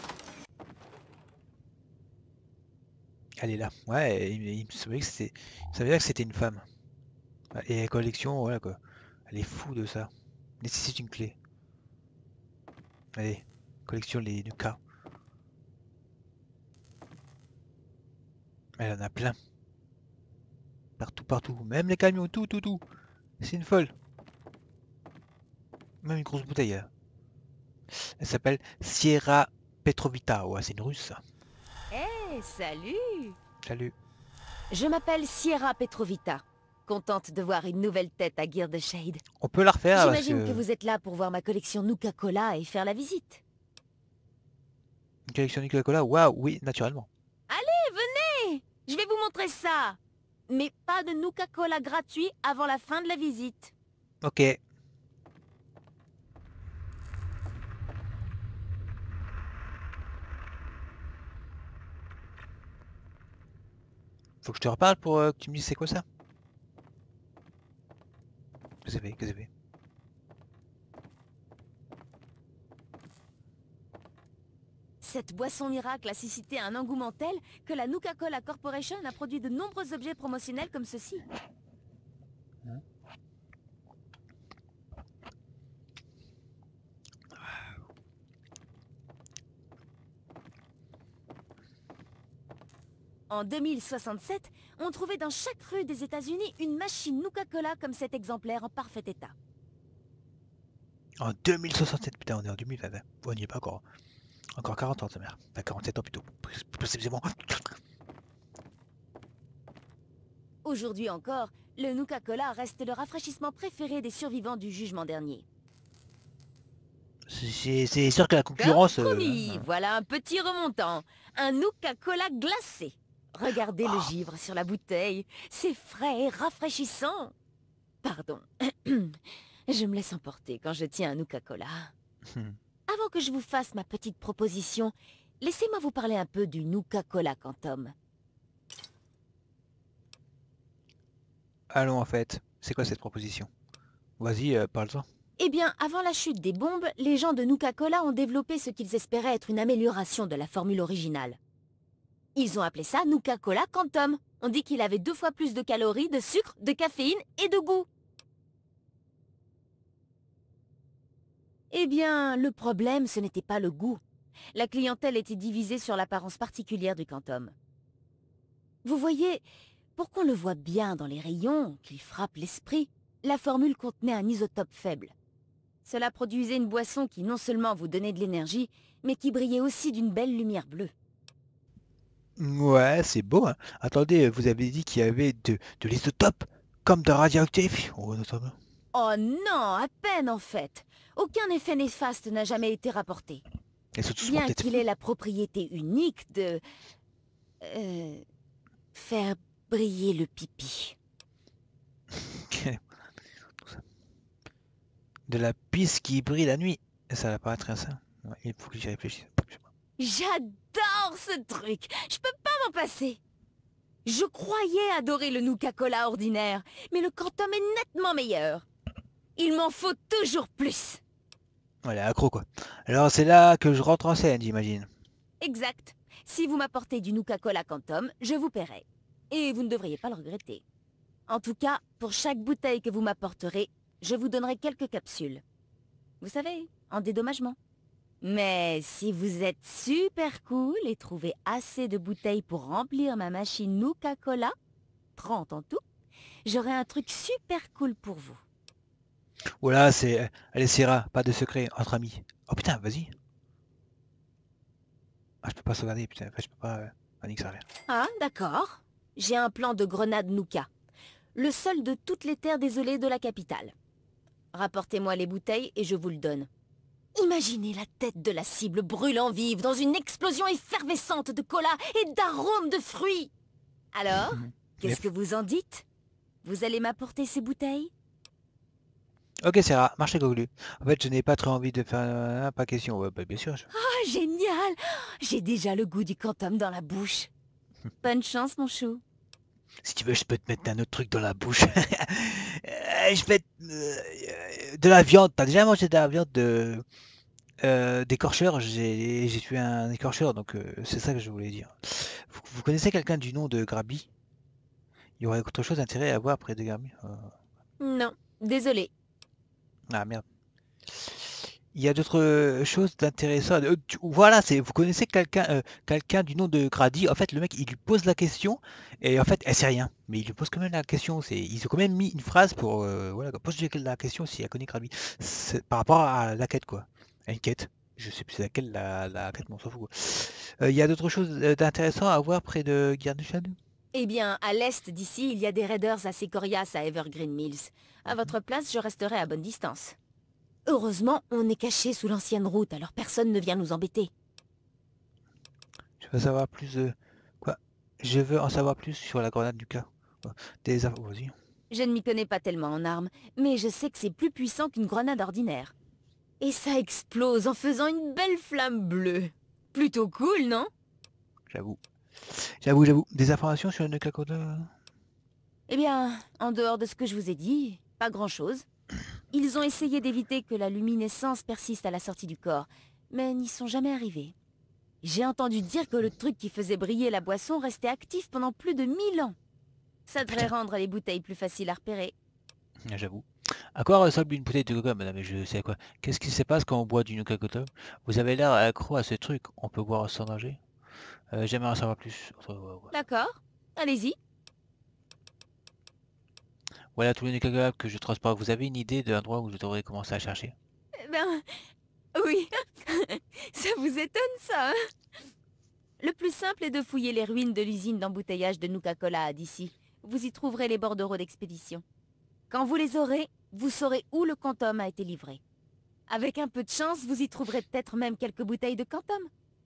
Elle est là. Ouais, il me semblait que c'était... Ça veut dire que c'était une femme. Et la collection, voilà quoi. Elle est fou de ça. Nécessite une clé. Allez, collection les Nuka. Elle en a plein. Partout, partout. Même les camions, tout, tout, tout. C'est une folle. Même une grosse bouteille. Elle s'appelle Sierra Petrovita. Ouais, c'est une russe ça. Hey, salut! Salut. Je m'appelle Sierra Petrovita. Contente de voir une nouvelle tête à Gear the Shade. On peut la refaire parce J'imagine que que... vous êtes là pour voir ma collection Nuka Cola et faire la visite. Une collection Nuka Cola. Waouh, oui, naturellement. Allez, venez! Je vais vous montrer ça. Mais pas de Nuka Cola gratuit avant la fin de la visite. Ok. Faut que je te reparle pour que tu me dises c'est quoi ça? Qu'est-ce que c'est fait? Cette boisson miracle a suscité un engouement tel que la Nuka Cola Corporation a produit de nombreux objets promotionnels comme ceci. En 2067, on trouvait dans chaque rue des États-Unis une machine Nuka Cola comme cet exemplaire en parfait état. En 2067, putain, on est en 2020. On n'y est pas encore. Encore 40 ans, ta mère. Enfin, 47 ans plutôt. Plus précisément. Aujourd'hui encore, le Nuka Cola reste le rafraîchissement préféré des survivants du jugement dernier. C'est sûr que la concurrence... Comme promis, voilà un petit remontant. Un Nuka Cola glacé. Regardez le givre sur la bouteille. C'est frais et rafraîchissant. Pardon. Je me laisse emporter quand je tiens un Nuka Cola. Avant que je vous fasse ma petite proposition, laissez-moi vous parler un peu du Nuka Cola Quantum. Allons en fait. C'est quoi cette proposition? Vas-y, parle-en. Eh bien, avant la chute des bombes, les gens de Nuka Cola ont développé ce qu'ils espéraient être une amélioration de la formule originale. Ils ont appelé ça Nuka Cola Quantum. On dit qu'il avait 2 fois plus de calories, de sucre, de caféine et de goût. Eh bien, le problème, ce n'était pas le goût. La clientèle était divisée sur l'apparence particulière du Quantum. Vous voyez, pour qu'on le voie bien dans les rayons, qu'il frappe l'esprit, la formule contenait un isotope faible. Cela produisait une boisson qui non seulement vous donnait de l'énergie, mais qui brillait aussi d'une belle lumière bleue. Ouais, c'est beau, hein. Attendez, vous avez dit qu'il y avait de l'isotope, comme de radioactif. Oh, notamment. Oh non, à peine en fait. Aucun effet néfaste n'a jamais été rapporté. Elles sont tous morts, Bien peut-être. qu'il ait la propriété unique de... faire briller le pipi. De la piste qui brille la nuit. Ça va pas être ça. Ouais, il faut que j'y réfléchisse. J'adore ce truc. Je peux pas m'en passer. Je croyais adorer le Nuka-Cola ordinaire, mais le Quantum est nettement meilleur. Il m'en faut toujours plus. Voilà, accro quoi. Alors c'est là que je rentre en scène, j'imagine. Exact. Si vous m'apportez du Nuka-Cola Quantum, je vous paierai. Et vous ne devriez pas le regretter. En tout cas, pour chaque bouteille que vous m'apporterez, je vous donnerai quelques capsules. Vous savez, en dédommagement. Mais si vous êtes super cool et trouvez assez de bouteilles pour remplir ma machine Nuka-Cola, 30 en tout, j'aurai un truc super cool pour vous. Voilà, c'est... Allez, Sierra, pas de secret, entre amis. Oh putain, vas-y. Ah, je peux pas sauvegarder, putain. Enfin, je peux pas... Panique, ça rien. Ah, d'accord. J'ai un plan de grenade Nuka. Le seul de toutes les terres désolées de la capitale. Rapportez-moi les bouteilles et je vous le donne. Imaginez la tête de la cible brûlant vive dans une explosion effervescente de cola et d'arômes de fruits. Alors, qu'est-ce que vous en dites? Vous allez m'apporter ces bouteilles? Ok, Sierra, marché conclu. En fait, je n'ai pas trop envie de faire... pas question. Ouais, bah, bien sûr. Ah, génial! J'ai déjà le goût du Quantum dans la bouche. Bonne chance, mon chou. Si tu veux, je peux te mettre un autre truc dans la bouche. Je vais de la viande. T'as déjà mangé de la viande d'écorcheur? J'ai tué un écorcheur, donc c'est ça que je voulais dire. Vous connaissez quelqu'un du nom de Grabi? Il y aurait autre chose d'intérêt à voir après de Grabi? Non, désolé. Ah merde. Il y a d'autres choses d'intéressantes. Voilà, vous connaissez quelqu'un du nom de Grady. En fait, le mec, il lui pose la question et en fait, elle sait rien. Mais il lui pose quand même la question. Ils ont quand même mis une phrase pour voilà, poser la question si elle connaît Grady. C'est par rapport à la quête, quoi. À une quête. Je sais plus c'est laquelle la quête, mais on s'en fout, quoi. Il y a d'autres choses d'intéressantes à voir près de Guernsey? Eh bien, à l'est d'ici, il y a des raiders assez coriaces à Evergreen Mills. À votre place, je resterai à bonne distance. Heureusement, on est caché sous l'ancienne route, alors personne ne vient nous embêter. Je veux savoir plus quoi? Je veux en savoir plus sur la grenade du cas. Des infos, vas-y. Je ne m'y connais pas tellement en armes, mais je sais que c'est plus puissant qu'une grenade ordinaire. Et ça explose en faisant une belle flamme bleue. Plutôt cool, non? J'avoue. J'avoue. Des informations sur le Nuka-Cola? Eh bien, en dehors de ce que je vous ai dit, pas grand-chose. Ils ont essayé d'éviter que la luminescence persiste à la sortie du corps, mais n'y sont jamais arrivés. J'ai entendu dire que le truc qui faisait briller la boisson restait actif pendant plus de 1000 ans. Ça devrait rendre les bouteilles plus faciles à repérer. J'avoue. À quoi ressemble une bouteille de coca, madame? Mais je sais quoi. Qu'est-ce qui se passe quand on boit du Nuka-Cola? Vous avez l'air accro à ce truc. On peut boire sans danger? J'aimerais en savoir plus. D'accord, allez-y. Voilà tous les Nuka-Cola que je transporte. Vous avez une idée de l'endroit où je devrais commencer à chercher? Eh ben, oui. Ça vous étonne, ça, hein? Le plus simple est de fouiller les ruines de l'usine d'embouteillage de Nuka-Cola à d'ici. Vous y trouverez les bordereaux d'expédition. Quand vous les aurez, vous saurez où le Quantum a été livré. Avec un peu de chance, vous y trouverez peut-être même quelques bouteilles de Quantum.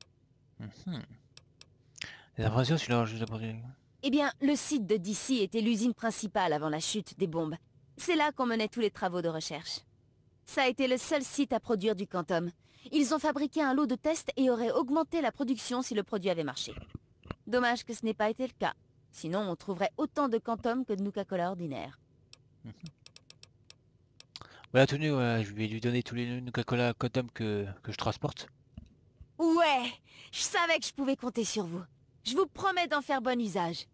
Les informations sur leur juste Eh bien, le site de DC était l'usine principale avant la chute des bombes. C'est là qu'on menait tous les travaux de recherche. Ça a été le seul site à produire du Quantum. Ils ont fabriqué un lot de tests et auraient augmenté la production si le produit avait marché. Dommage que ce n'ait pas été le cas. Sinon, on trouverait autant de Quantum que de Nuka-Cola ordinaire. Voilà, tenu, je vais lui donner tous les Nuka-Cola Quantum que je transporte. Ouais, je savais que je pouvais compter sur vous. Je vous promets d'en faire bon usage.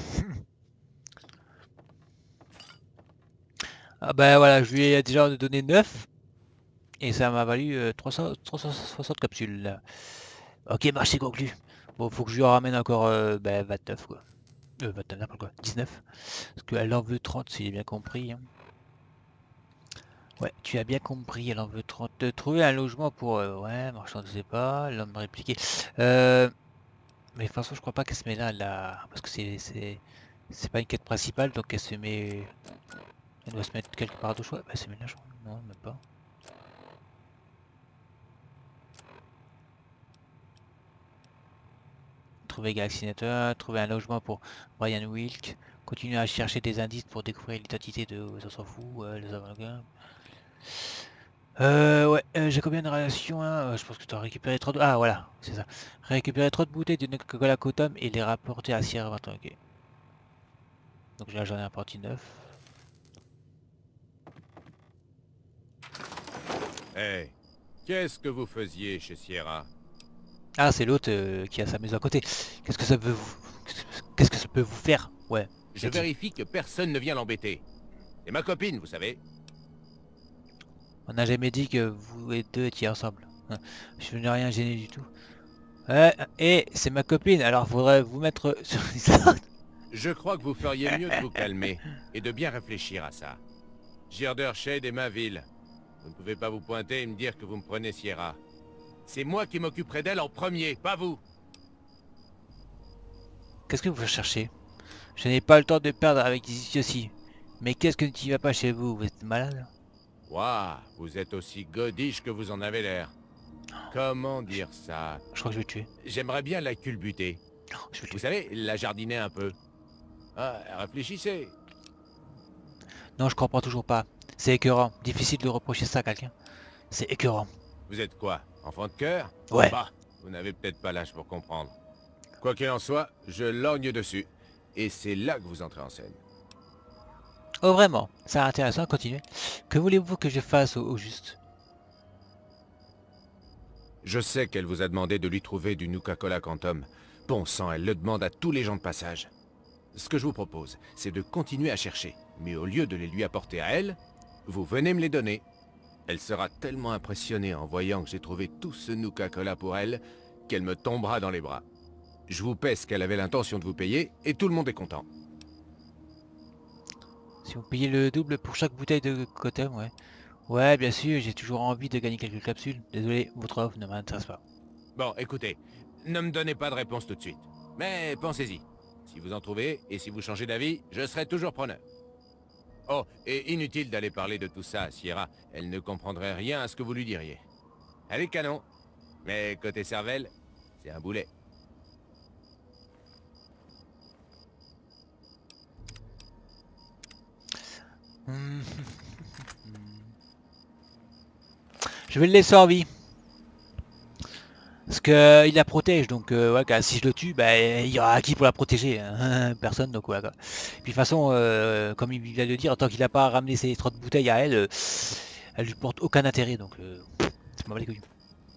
Ah bah voilà, je lui ai déjà donné 9. Et ça m'a valu 360 capsules là. Ok, marché conclu. Bon, faut que je lui en ramène encore 29 quoi. 29, n'importe quoi. 19. Parce qu'elle en veut 30 si j'ai bien compris, hein. Ouais, tu as bien compris, elle en veut trouver un logement pour... ouais, marchand de sais pas, l'homme répliqué. Mais de toute façon, je crois pas qu'elle se met là, là, parce que c'est pas une quête principale, donc elle se met... Elle doit se mettre quelque part d'autre. Ouais, bah, elle se met là, je crois. Non, même pas. Trouver Galaxy Network, trouver un logement pour Brian Wilk, continuer à chercher des indices pour découvrir l'identité de... Ça s'en fout, les avocats. Ouais, j'ai combien de relations hein je pense que tu as récupéré trop de... Ah, voilà, c'est ça. Récupérer trop de bouteilles de Coca-Cola Cotum et les rapporter à Sierra 20, ok. Donc là, j'en ai un parti 9. Hey, qu'est-ce que vous faisiez chez Sierra? Ah, c'est l'autre qui a sa maison à côté. Qu'est-ce que ça peut vous... Qu'est-ce que ça peut vous faire? Ouais. Je vérifie que personne ne vient l'embêter. C'est ma copine, vous savez. On n'a jamais dit que vous et deux étiez ensemble. Hein. Je n'ai rien gêné du tout. Ouais, et c'est ma copine, alors faudrait vous mettre sur Je crois que vous feriez mieux de vous calmer et de bien réfléchir à ça. Girdershade est ma ville. Vous ne pouvez pas vous pointer et me dire que vous me prenez Sierra. C'est moi qui m'occuperai d'elle en premier, pas vous. Qu'est-ce que vous cherchez? Je n'ai pas le temps de perdre avec des idioties. Mais qu'est-ce que tu vas pas chez vous? Vous êtes malade? Waouh, vous êtes aussi godiche que vous en avez l'air. Comment dire ça? Je crois que je vais le tuer. J'aimerais bien la culbuter. Je vais le Vous tuer. savez, la jardiner un peu. Ah, réfléchissez. Non, je comprends toujours pas. C'est écœurant. Difficile de reprocher ça à quelqu'un. C'est écœurant. Vous êtes quoi? Enfant de cœur? Ouais. Bah, vous n'avez peut-être pas l'âge pour comprendre. Quoi qu'il en soit, je lorgne dessus. Et c'est là que vous entrez en scène. Oh vraiment? C'est intéressant, continuez. Que voulez-vous que je fasse au juste? Je sais qu'elle vous a demandé de lui trouver du Nuka-Cola Quantum. Bon sang, elle le demande à tous les gens de passage. Ce que je vous propose, c'est de continuer à chercher. Mais au lieu de les lui apporter à elle, vous venez me les donner. Elle sera tellement impressionnée en voyant que j'ai trouvé tout ce Nuka-Cola pour elle, qu'elle me tombera dans les bras. Je vous paie ce qu'elle avait l'intention de vous payer, et tout le monde est content. Si vous payez le double pour chaque bouteille de Cotum, ouais. Ouais, bien sûr, j'ai toujours envie de gagner quelques capsules. Désolé, votre offre ne m'intéresse pas. Bon, écoutez, ne me donnez pas de réponse tout de suite. Mais pensez-y. Si vous en trouvez, et si vous changez d'avis, je serai toujours preneur. Oh, et inutile d'aller parler de tout ça à Sierra. Elle ne comprendrait rien à ce que vous lui diriez. Elle est canon. Mais côté cervelle, c'est un boulet. Je vais le laisser en vie. Parce que il la protège, donc ouais, si je le tue, bah, il y aura qui pour la protéger? Hein. Personne, donc ouais. Quoi. Puis de toute façon, comme il vient de le dire, tant qu'il n'a pas ramené ses 30 bouteilles à elle, elle lui porte aucun intérêt, donc c'est pas mal les couilles.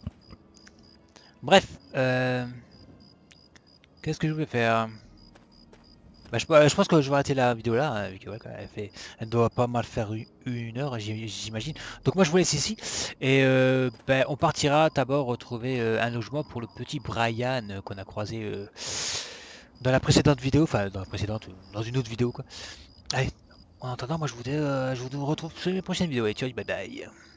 Bref, qu'est-ce que je vais faire? Bah, je pense que je vais arrêter la vidéo là, hein, vu que, ouais, elle doit pas mal faire une heure, j'imagine. Donc moi je vous laisse ici, et bah, on partira d'abord retrouver un logement pour le petit Brian qu'on a croisé dans la précédente vidéo, enfin dans la précédente, dans une autre vidéo quoi. Allez, en attendant, moi je vous retrouve sur les prochaines vidéos, et ciao, bye bye.